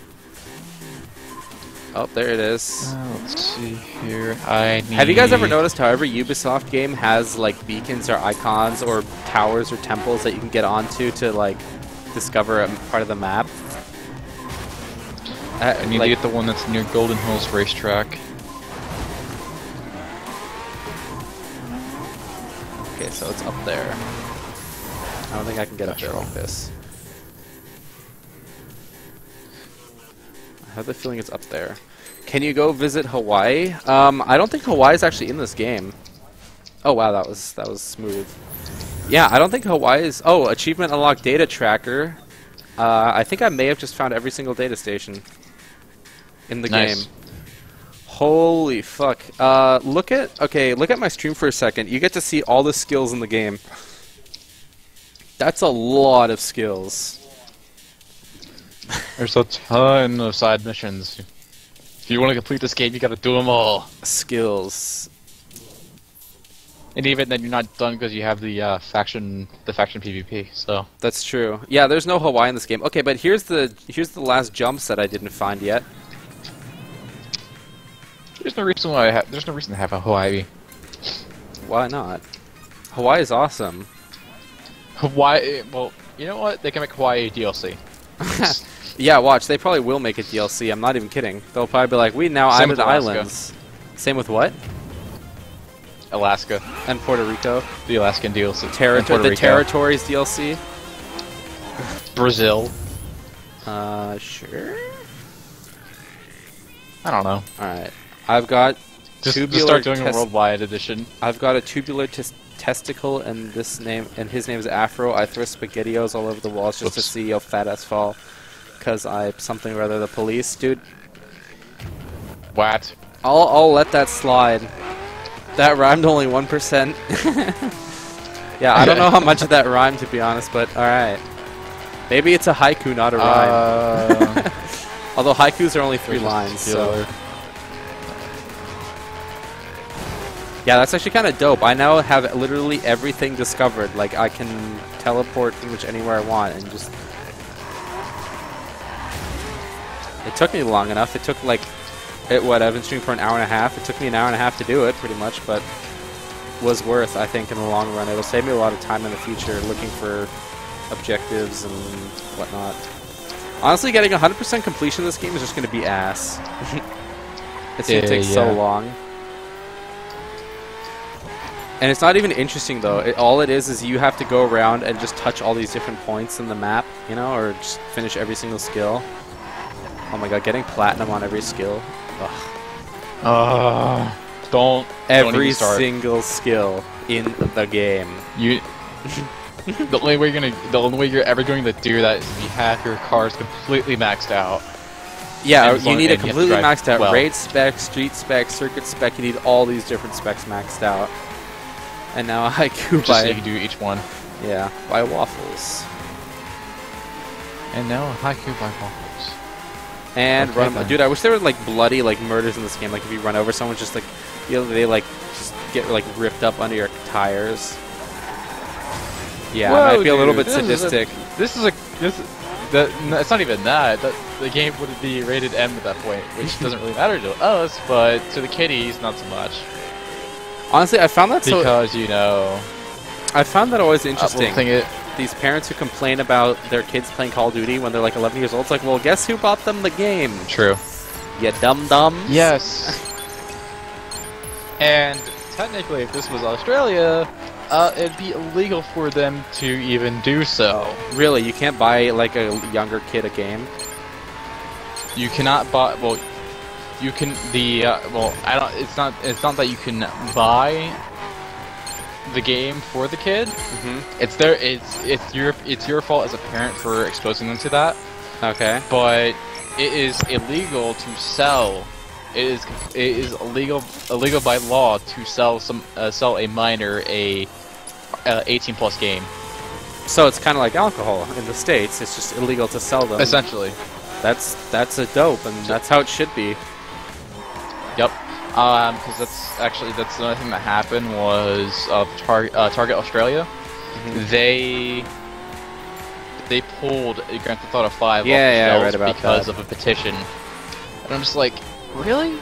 Oh, there it is. Let's see here. I need... Have you guys ever noticed how every Ubisoft game has like beacons or icons or towers or temples that you can get onto to like discover a part of the map? I need to get the one that's near Golden Hills Racetrack. Okay, so it's up there. I don't think I can get up there like this. I have the feeling it's up there. Can you go visit Hawaii? I don't think Hawaii is actually in this game. Oh wow, that was smooth. Yeah, I don't think Hawaii is. Oh, achievement unlocked data tracker. I think I may have just found every single data station in the Nice. game. Holy fuck. Look at my stream for a second. You get to see all the skills in the game. That's a lot of skills. There's a ton of side missions. If you want to complete this game, you gotta do them all. Skills. And even then, you're not done because you have the faction PvP. So That's true. Yeah, there's no Hawaii in this game. Okay, but here's the last jumps that I didn't find yet. there's no reason why there's no reason to have a Hawaii. Why not? Hawaii is awesome. Hawaii. Well, you know what? They can make Hawaii a DLC. Yeah, watch. They probably will make a DLC. I'm not even kidding. They'll probably be like, we now Same added with Alaska. islands. Same with what? Alaska, And Puerto Rico. the Alaskan DLC. and The Puerto Rico. territories DLC. Brazil. Sure. I don't know. Alright. I've got Just tubular start doing a test- worldwide edition. I've got a tubular testicle, and his name is Afro. I throw SpaghettiOs all over the walls just to Oops. see your fat ass fall. Cause I'm something or other the police, dude. What? I'll let that slide. That rhymed only 1%. Yeah, I don't know how much of that rhymed to be honest, but alright. Maybe it's a haiku, not a rhyme. Although haikus are only 3 lines, so... Yeah, that's actually kind of dope. I now have literally everything discovered. Like, I can teleport pretty much anywhere I want and just... It took me long enough. It took, like... I've been streaming for an hour and a half. It took me an hour and a half to do it, pretty much, but... was worth, I think, in the long run. It'll save me a lot of time in the future looking for objectives and whatnot. Honestly, getting 100% completion of this game is just going to be ass. It's going to take so long. And it's not even interesting, though. All it is you have to go around and just touch all these different points in the map, you know, or just finish every single skill. Oh my god, getting platinum on every skill. Ugh. Don't Every even start. single skill in the game. You. The only way you're ever going to do that is if you have your cars completely maxed out. Yeah, And as you long- need it and you have to completely drive maxed out. well. Raid spec, street spec, circuit spec. You need all these different specs maxed out. And now Haiku Just so you buy, can do each one. yeah, buy waffles. And now Haiku by waffles. And Okay, run, then. dude, I wish there were like bloody like murders in this game. Like if you run over someone, just like they like just get like ripped up under your tires. Yeah, it might be a little bit sadistic. It's not even that. The game would be rated M at that point, which doesn't really matter to us, but to the kiddies, not so much. Honestly, I found that Because, you know... I found that always well, interesting. the thing is, These parents who complain about their kids playing Call of Duty when they're like 11 years old. It's like, well, guess who bought them the game? true. You dum-dum. Yes. And technically, if this was Australia, it'd be illegal for them to even do so. Really, you can't buy like a younger kid a game. You cannot buy. Well, you can. Well, I don't. It's not. It's not that you can buy the game for the kid. Mm-hmm. It's their. It's your fault as a parent for exposing them to that. Okay. But it is illegal to sell. It is illegal by law to sell a minor a 18+ game. So it's kind of like alcohol in the States. It's just illegal to sell them. Essentially. That's a dope, and that's how it should be. Yep. Because that's another thing that happened was Target Australia. They pulled Grand Theft Auto 5 off the I shelves read about because that. of a petition, and I'm just like, really?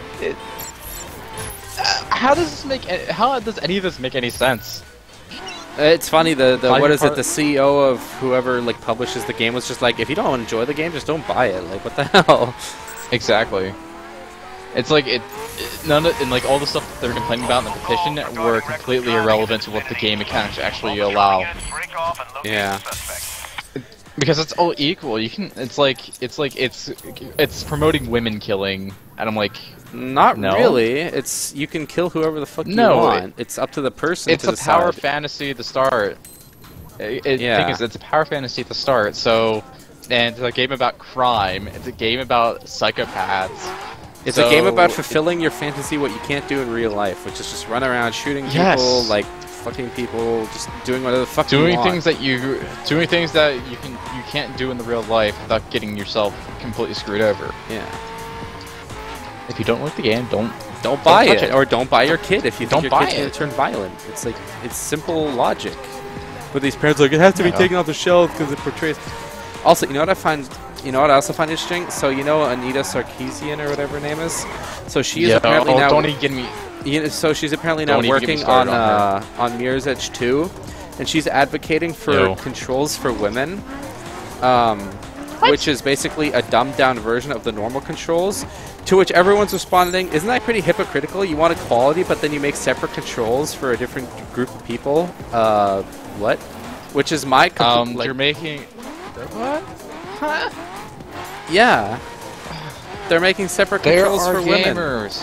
How does any of this make any sense? It's funny, the Find what your is it, part- the CEO of whoever like publishes the game was just like, if you don't enjoy the game, just don't buy it. Like, what the hell? Exactly. It's like none of and like all the stuff that they're complaining about in the petition were completely irrelevant to what the game mechanics actually allow. Yeah. Because it's all equal. You can. It's promoting women killing, and I'm like, Not No. really. It's you can kill whoever the fuck you No, want. It's up to the person it's to a power decide. fantasy at the start. The Yeah. thing is, it's a power fantasy at the start. So, and it's a game about crime. It's a game about psychopaths. It's a game about So- fulfilling your fantasy, what you can't do in real life, which is just run around shooting people, Yes. like fucking people, just doing whatever the fuck doing you want. things that you can't do in the real life without getting yourself completely screwed over. Yeah. If you don't like the game, don't Buy touch it, or don't buy your kid if you think Don't your buy kid's gonna it. turn violent. It's like it's simple logic. But these parents are like, it has to be Yeah. taken off the shelf because it portrays. Also, you know what I find? You know what I also find interesting? So you know Anita Sarkeesian or whatever her name is. So she is apparently now. don't even get me. So she's apparently now Don't even get me working started on Mirror's Edge 2, and she's advocating for Ew. controls for women, which is basically a dumbed down version of the normal controls. To which everyone's responding, isn't that pretty hypocritical? You want equality, but then you make separate controls for a different group of people. What? Which is my like, You're making what? yeah. They're making separate There controls are for women. gamers.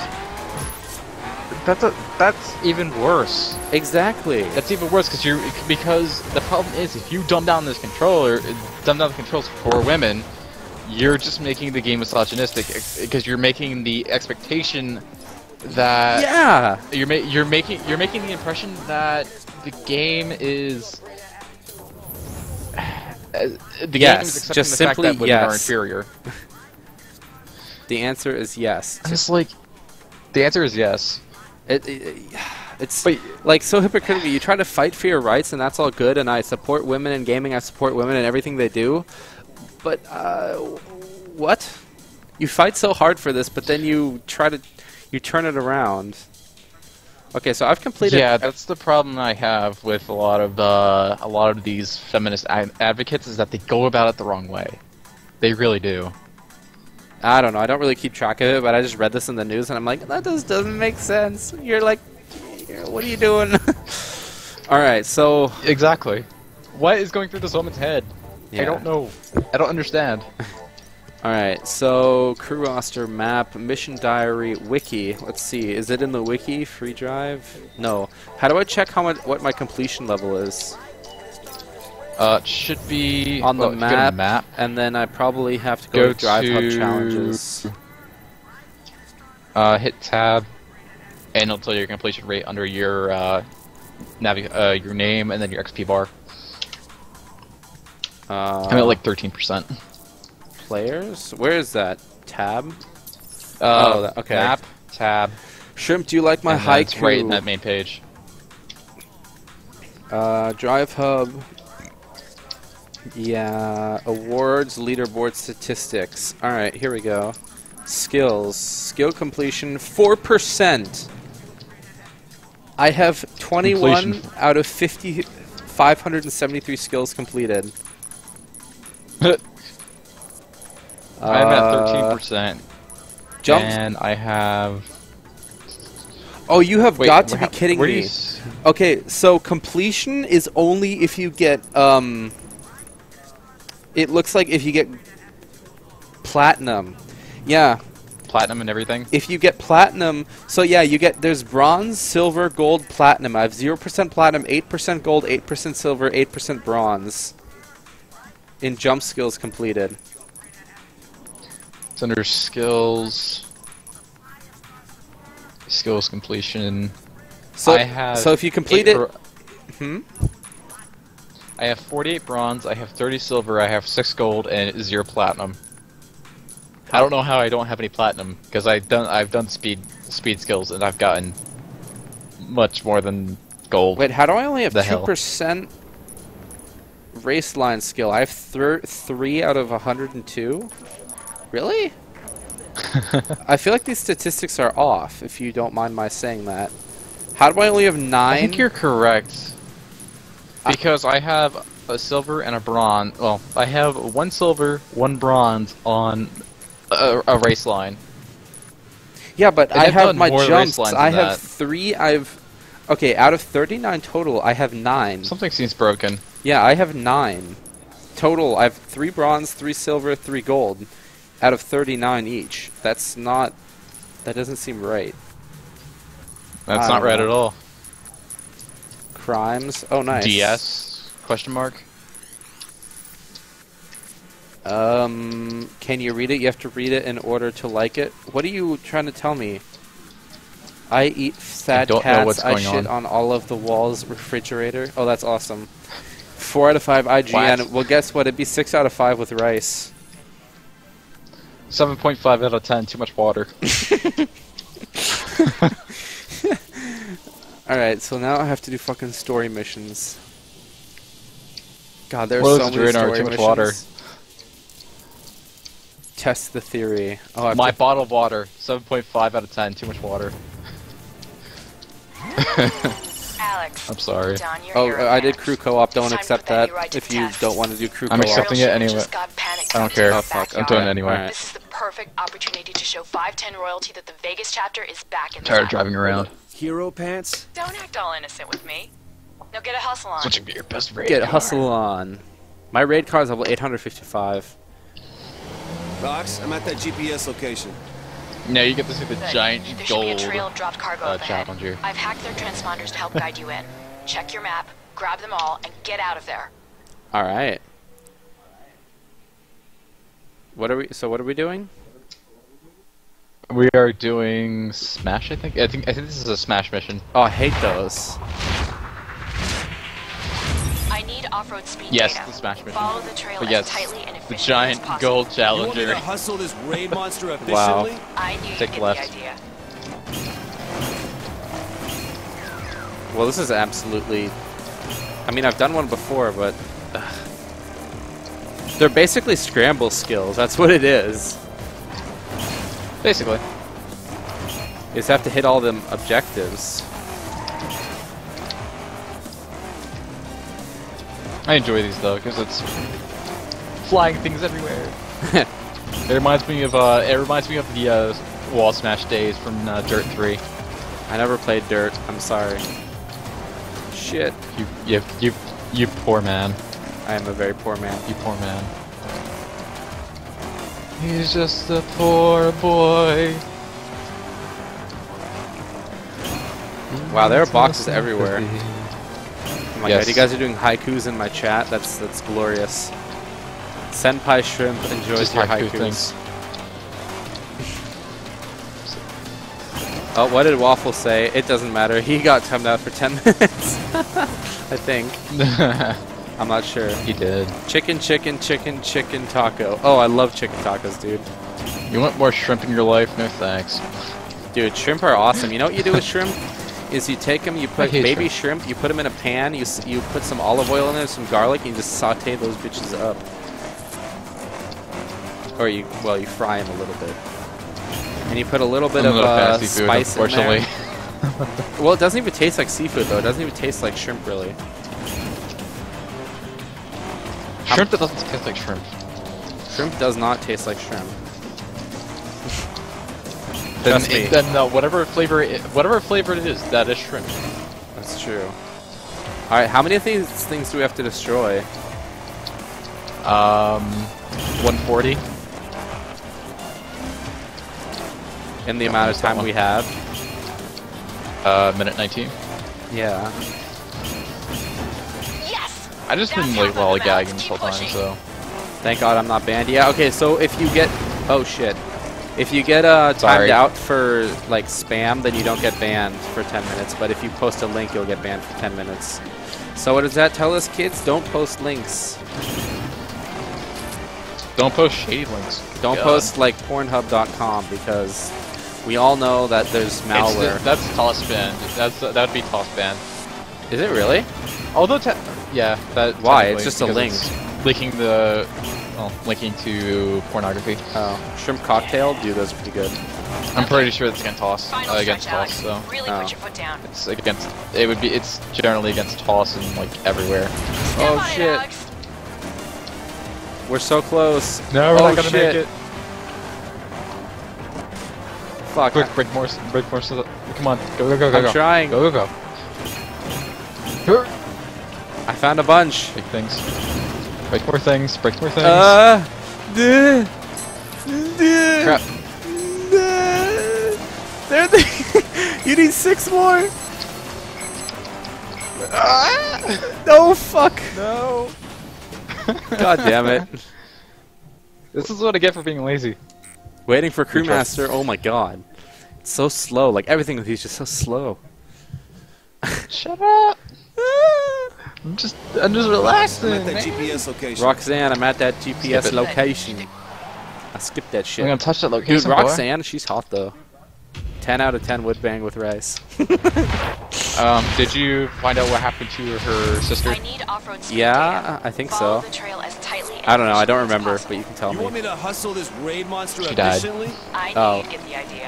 That's even worse. Exactly. That's even worse because the problem is if you dumb down the controls for women, you're just making the game misogynistic because you're making the expectation that Yeah. you're making the impression that the game is the game Yes, is accepting just the simply fact that women are yes. inferior. The answer is yes. I'm just like, the answer is yes. It's But- like so hypocritical. You try to fight for your rights, and that's all good. And I support women in gaming. I support women in everything they do. But what? You fight so hard for this, but then you turn it around. Okay, so I've completed. Yeah, that's the problem I have with a lot of these feminist advocates is that they go about it the wrong way. They really do. I don't know. I don't really keep track of it, but I just read this in the news, and I'm like, that just doesn't make sense. You're like, what are you doing? All right, so Exactly. What is going through this woman's head? Yeah. I don't know. I don't understand. all right, so crew roster, map, mission diary, wiki. Let's see, is it in the wiki? Free drive? No. How do I check what my completion level is? It should be On the if you go to map, and then I probably have to go Go to Drive Hub to- challenges. Hit tab, and it'll tell you your completion rate under your your name and then your XP bar. I'm at like 13%. Players? Where is that? Tab? Okay. Map tab. Shrimp, do you like my and then it's haiku? right in that main page. Drive Hub. Yeah, awards, leaderboard statistics. Alright, here we go. Skills. Skill completion, 4%. I have 21 Completion. out of 573 skills completed. I'm at Uh, 13%, Jump. and I have. Oh, you have Wait, got to be where- kidding where do me. you s- Okay, so completion is only if you get, it looks like if you get platinum. Yeah, Platinum and everything. if you get platinum, so yeah, there's bronze, silver, gold, platinum. I have 0% platinum, 8% gold, 8% silver, 8% bronze in jump skills completed. It's under skills. Skills completion. So, I have so if you complete it, I have 48 bronze, I have 30 silver, I have 6 gold, and 0 platinum. I don't know how I don't have any platinum because I've done speed speed skills, and I've gotten much more than gold. Wait, how do I only have The hell? 2% race line skill? I have 3 out of 102? Really? I feel like these statistics are off, if you don't mind my saying that. How do I only have 9? I think you're correct. Because I have a silver and a bronze. Well, I have 1 silver, 1 bronze on a race line. Yeah, but And I I've have done my more race jumps. lines I than have that. 3. Okay, out of 39 total, I have 9. Something seems broken. Yeah, I have 9. Total, I have 3 bronze, 3 silver, 3 gold. Out of 39 each. That's not... That doesn't seem right. That's I not don't right know. at all. Crimes. Oh, nice. DS? Question mark? Can you read it? You have to read it in order to like it. What are you trying to tell me? I eat sad don't know cats. what's I going shit on. on all of the walls. Refrigerator. Oh, that's awesome. 4 out of 5 IGN. What? Well, guess what? It'd be 6 out of 5 with rice. 7.5 out of 10, too much water. Alright, so now I have to do fucking story missions. God, there's What so is many Draenor? story Too much missions. water. Test the theory. Oh, I've My bottle of water, 7.5 out of 10, too much water. Alex. I'm sorry. Don, you're Oh, hero I did man. crew co-op. Don't It's time to accept put that that new right to if you test. don't want to do crew I'm co-op. accepting it anyway. Just got panicked I don't out care. in Oh, the fuck. I'm backyard. doing it anyway. Alright. This is the perfect opportunity to show 510 royalty that the Vegas chapter is back in the Tired of saddle. driving around. Hero pants? Don't act all innocent with me. Now get a hustle on. Switching to your best raid. Get hustle on. My raid card is level 855. Vox, I'm at that GPS location. No, you get to see the Good. giant There should be a gold trail of dropped cargo up ahead. Challenger. I've hacked their transponders to help guide you in. Check your map, grab them all, and get out of there. Alright. What are we doing? We are doing Smash, I think. I think this is a Smash mission. Oh, I hate those. I need off-road speed Yes, data. the Smash mission. Follow the trail But as yes, tightly and the efficiently giant as possible. gold You want me to Challenger. hustle this raid monster efficiently? Wow. I knew you Take get left. the idea. Well, this is absolutely... I mean, I've done one before, but... They're basically scramble skills. That's what it is. Basically. You just have to hit all them objectives. I enjoy these though, because it's flying things everywhere. It reminds me of the wall smash days from Dirt 3. I never played Dirt. I'm sorry. Shit. You poor man. I am a very poor man. You poor man. He's just a poor boy. Wow, there are boxes everywhere. Oh my Yes. god, you guys are doing haikus in my chat. That's glorious. Senpai Shrimp enjoys Just your haiku haikus. things. Oh, what did Waffle say? It doesn't matter. He got timed out for 10 minutes. I think. I'm not sure. He did. Chicken, chicken, chicken, chicken taco. Oh, I love chicken tacos, dude. You want more shrimp in your life? No thanks. Dude, shrimp are awesome. You know what you do with shrimp? Is you take them, you put hate baby shrimp, you put them in a pan, you put some olive oil in there, some garlic, and you just saute those bitches up. Or you fry them a little bit. And you put a little bit I'm of not a fancy food, spice in there. unfortunately. Well, it doesn't even taste like seafood, though. It doesn't even taste like shrimp, really. Shrimp that doesn't taste like shrimp. Shrimp does not taste like shrimp. Then, Trust me. Whatever flavor it is, that is shrimp. That's true. Alright, how many of these things do we have to destroy? 140. In the amount of time we have? Minute 19. Yeah. Yes! I just been That's like how the lollygagging balance this whole keep time, pushing. so. Thank God I'm not banned. Yeah, okay, so if you get... Oh, shit. If you get timed Sorry. out for, like, spam, then you don't get banned for 10 minutes. But if you post a link, you'll get banned for 10 minutes. So what does that tell us, kids? Don't post links. Don't post shady links. Don't God. post, like, Pornhub.com, because We all know that there's malware. That's toss banned. That would be toss banned. Is it really? Although, yeah, that. Why? technically, It's just a because link. it's linking the, linking to pornography. Oh, shrimp cocktail. Dude, those are pretty good. I'm pretty sure it's against toss. Final Against stretch, toss, Alex. so Really Oh. put your foot down. it's against. It would be. It's generally against toss and like everywhere. Step Oh, on it, shit. Alex. We're so close. No, we're Oh, not gonna shit. make it. Fuck. Quick, break more. Come on, go, go, go, I'm go. trying. Go, go, go. I found a bunch. Big things. Break more things. Break more things. Duh. Crap. There you need 6 more. No, fuck. No. God damn it. This is what I get for being lazy. Waiting for Good job. Crewmaster. Oh my god. It's so slow. Like everything with you is just so slow. Shut up. I'm just relaxing. I'm at that man. GPS location. Roxanne, I'm at that Skip GPS it. location. I skipped that I'm shit. gonna touch that Dude, location, boy. Roxanne, she's hot though. 10 out of 10 would bang with rice. Did you find out what happened to her sister? I need off-road speed Yeah, data. I think Follow so. the trail as tightly and I don't know, I don't efficiently as remember, possible. but you can tell You want me. me to hustle this raid monster She died. efficiently? I knew Oh. you'd get the idea.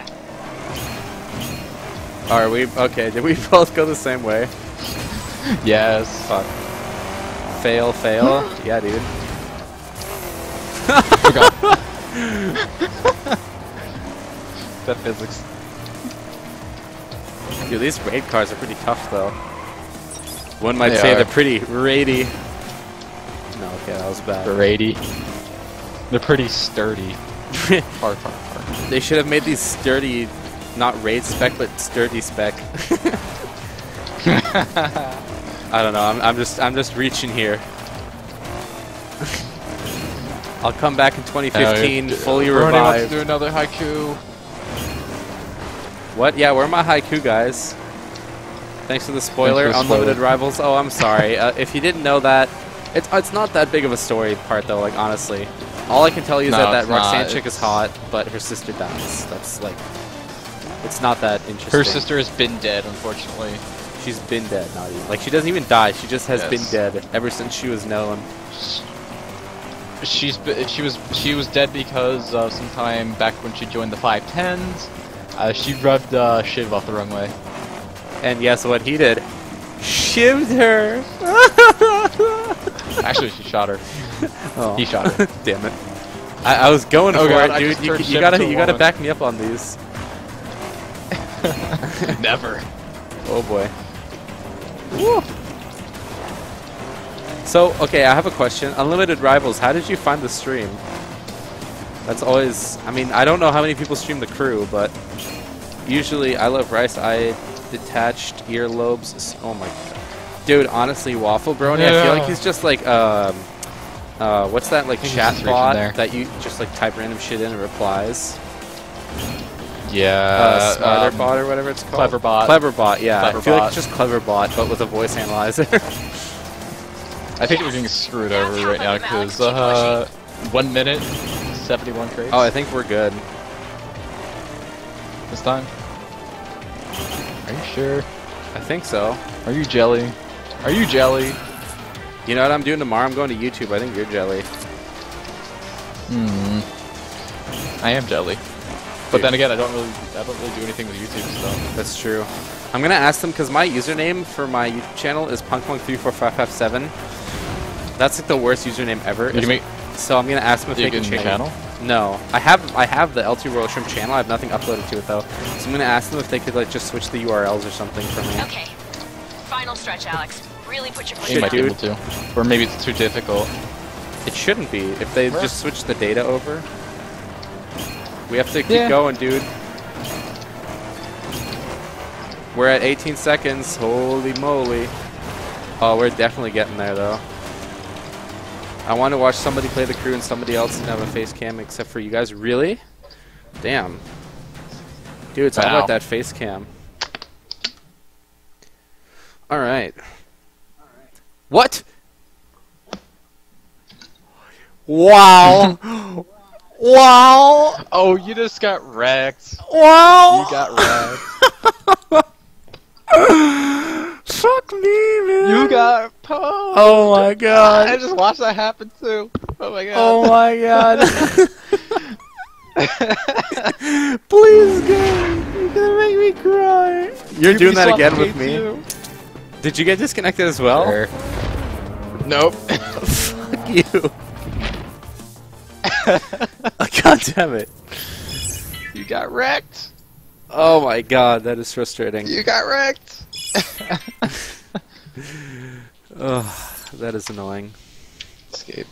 Are we okay? Did we both go the same way? Yes. Fuck. Fail, fail. Yeah, dude. That physics. Dude, these raid cars are pretty tough though. One might They say are. they're pretty raidy. No, okay, that was bad. Brady. They're pretty sturdy. Hard. They should have made these sturdy, not raid spec, but sturdy spec. I don't know. I'm just reaching here. I'll come back in 2015, fully Brony wants to revived. do another haiku. What? Yeah, where are my haiku guys? Thanks for the spoiler. Thanks for the Unlimited spoiler. Rivals. Oh, I'm sorry. If you didn't know that, it's not that big of a story part though. Like honestly, all I can tell you is No, that it's Roxanne not. chick is hot, but her sister dies. That's like, it's not that interesting. Her sister has been dead, unfortunately. She's been dead, not even. Like she doesn't even die. She just has been Yes. dead ever since she was known. She was dead because sometime back when she joined the 510s, she rubbed Shiv off the wrong way. And guess what he did? Shivved her. Actually, she shot her. Oh. He shot her. Damn it. I was going Oh for God, I it, just dude. turned You Shiv gotta into a you gotta woman. back me up on these. Never. Oh boy. Woo. So, okay, I have a question. Unlimited Rivals, how did you find the stream? That's always... I mean, I don't know how many people stream the crew, but... Usually, I Love Rice, I detached earlobes... Oh my god. Dude, honestly, Waffle Brony, I feel like he's just like, what's that, like, think he's chat just reaching bot there. that you just, like, type random shit in and replies? Yeah. Smarterbot or whatever it's called? Cleverbot. Cleverbot, yeah. I feel like Cleverbot. it's just Cleverbot, but with a voice analyzer. I think we're getting screwed over right now because 1 minute, 71 crates. Oh, I think we're good. This time. Are you sure? I think so. Are you jelly? Are you jelly? You know what I'm doing tomorrow? I'm going to YouTube. I think you're jelly. I am jelly. But Dude. then again, I don't really do anything with YouTube stuff. That's true. I'm gonna ask them because my username for my YouTube channel is punkpunk34557. That's like the worst username ever. You make So I'm gonna ask them if they can the change channel? No, I have the L2 Royal Shrimp channel. I have nothing uploaded to it though. So I'm gonna ask them if they could like just switch the URLs or something for me. Okay. Final stretch, Alex. Really put your foot You Shit, might down. be able to. Or maybe it's too difficult. It shouldn't be if they Where? just switch the data over. We have to keep Yeah. going, dude. We're at 18 seconds. Holy moly. Oh, we're definitely getting there, though. I want to watch somebody play the crew and somebody else didn't have a face cam except for you guys. Really? Damn. Dude, it's all Wow. about that face cam. Alright. What? Wow! Wow! Oh, you just got wrecked. Wow! You got wrecked. Fuck me, man! You got pwned. Oh my god! I just watched that happen too. Oh my god. Oh my god! Please, game! You're gonna make me cry! You're doing that Ubisoft again with hates me? you. Did you get disconnected as well? Sure. Nope. Fuck you! God damn it! You got wrecked. Oh my god, that is frustrating. You got wrecked. Ugh, that is annoying. Escape.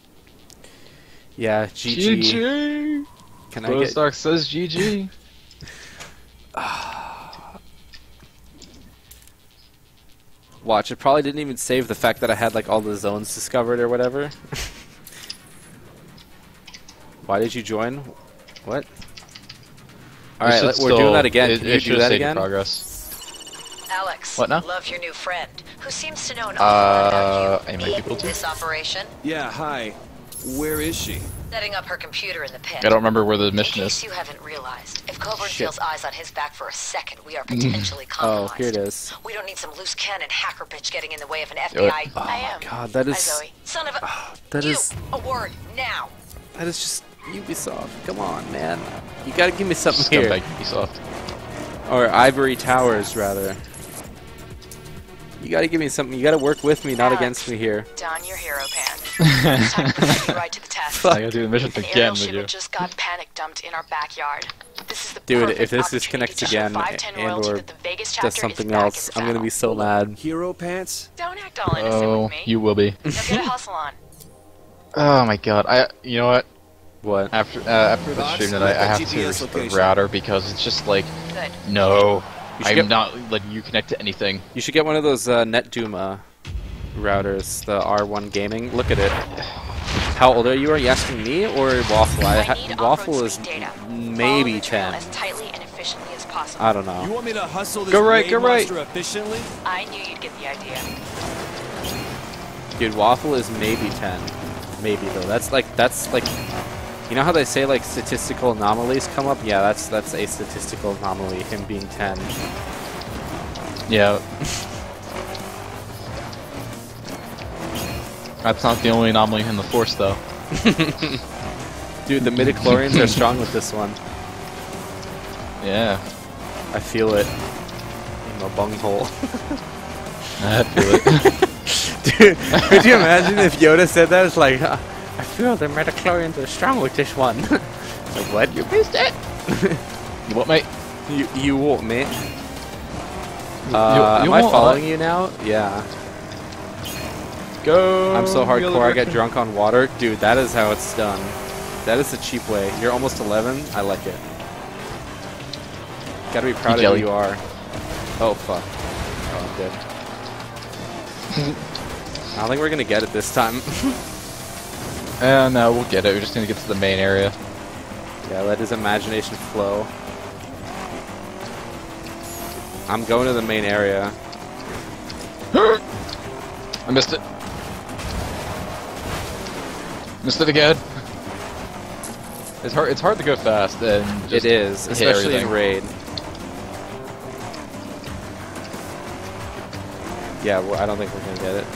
Yeah, GG. GG. Can I get... Stark says GG. Watch, it probably didn't even save the fact that I had like all the zones discovered or whatever. Why did you join? What? Alright, we're doing that again. Can you do that again? Progress. Alex, What now? love your new friend, who seems to know an awful lot about I you. might be able to. This operation, Yeah, hi. Where is she? setting up her computer in the pit. I don't remember where the In mission case is. you haven't realized, if Coburn Shit. feels eyes on his back for a second, we are potentially Oh, compromised. here it is. We don't need some loose cannon hacker bitch getting in the way of an Do it. FBI. I am. God, that Hi, is... Zoe. Son of a. that you. is... A word now. That is just Ubisoft. Come on, man. You gotta give me something here. Scumbag Ubisoft. Or Ivory Towers, rather. You gotta give me something. You gotta work with me, not Alex, against me here. Don your hero pants. It's time to put you right to the test. I gotta do the mission An again aerial with you. shipment just got panic dumped in our backyard. This is the Dude, perfect if this opportunity disconnects to show again 510 and royalty or that the Vegas does chapter is something back in else, the I'm gonna saddle. be so mad. Hero pants? Don't act all innocent Oh, with me. you will be. Now get a hustle on. Oh my god. You know what? What? After the Box, stream look tonight, I at have to GPS restart the location. router because it's just like, Good. no, You should I'm get- not letting you connect to anything. You should get one of those NetDuma routers, the R1 Gaming. Look at it. How old are you? Are you asking me or Waffle? I need Waffle off-road is speed data. maybe Follow the trail 10. as tightly and efficiently as possible. I don't You know. want me to hustle this Go right, raid go right. monster efficiently? I knew you'd get the idea. Dude, Waffle is maybe 10. Maybe though. That's like you know how they say like statistical anomalies come up? Yeah, that's a statistical anomaly, him being 10. Yeah. That's not the only anomaly in the Force, though. Dude, the midichlorians are strong with this one. Yeah. I feel it in my bunghole. I feel it. Dude, could you imagine if Yoda said that? It's like, I feel the midichlorians are strong with this one. Like, what? You missed it? You what, mate? You won't, mate. you Am I won't, following you now? Yeah. Go. I'm so the other hardcore I get direction. drunk on water. Dude, that is how it's done. That is the cheap way. You're almost 11. I like it. Gotta be proud of who jelly. you are. Oh, fuck. Oh, I'm dead. I don't think we're gonna get it this time. No, we'll get it. We just need to get to the main area. Yeah, let his imagination flow. I'm going to the main area. I missed it. Missed it again. It's hard. It's hard to go fast and just It is, hit especially in everything. raid. Yeah, well, I don't think we're gonna get it.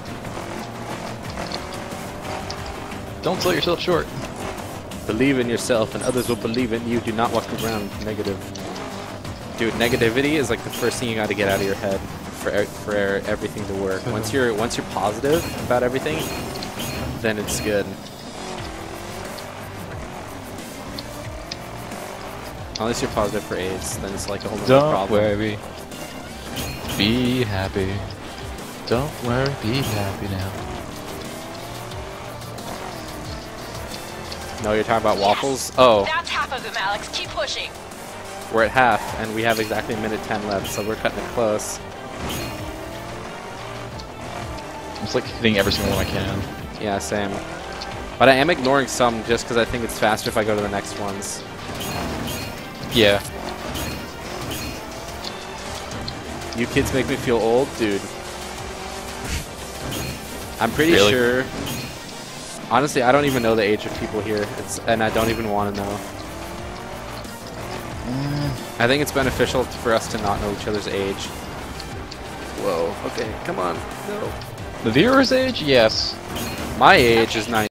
Don't sell yourself short. Believe in yourself, and others will believe in you. Do not walk around negative. Dude, negativity is like the first thing you got to get out of your head for everything to work. Once you're positive about everything, then it's good. Unless you're positive for AIDS, then it's like a whole other Don't problem. worry. Be happy. Don't worry. Be happy now. No, you're talking about waffles? Oh, That's half of them, Alex. Keep pushing. we're at half, and we have exactly a minute 10 left, so we're cutting it close. I'm just like hitting every single one I can. Yeah, same. But I am ignoring some just because I think it's faster if I go to the next ones. Yeah. You kids make me feel old, dude. I'm pretty Really? sure Honestly, I don't even know the age of people here, and I don't even want to know. I think it's beneficial for us to not know each other's age. Whoa, okay, come on, no. The viewer's age? Yes. My age is 9.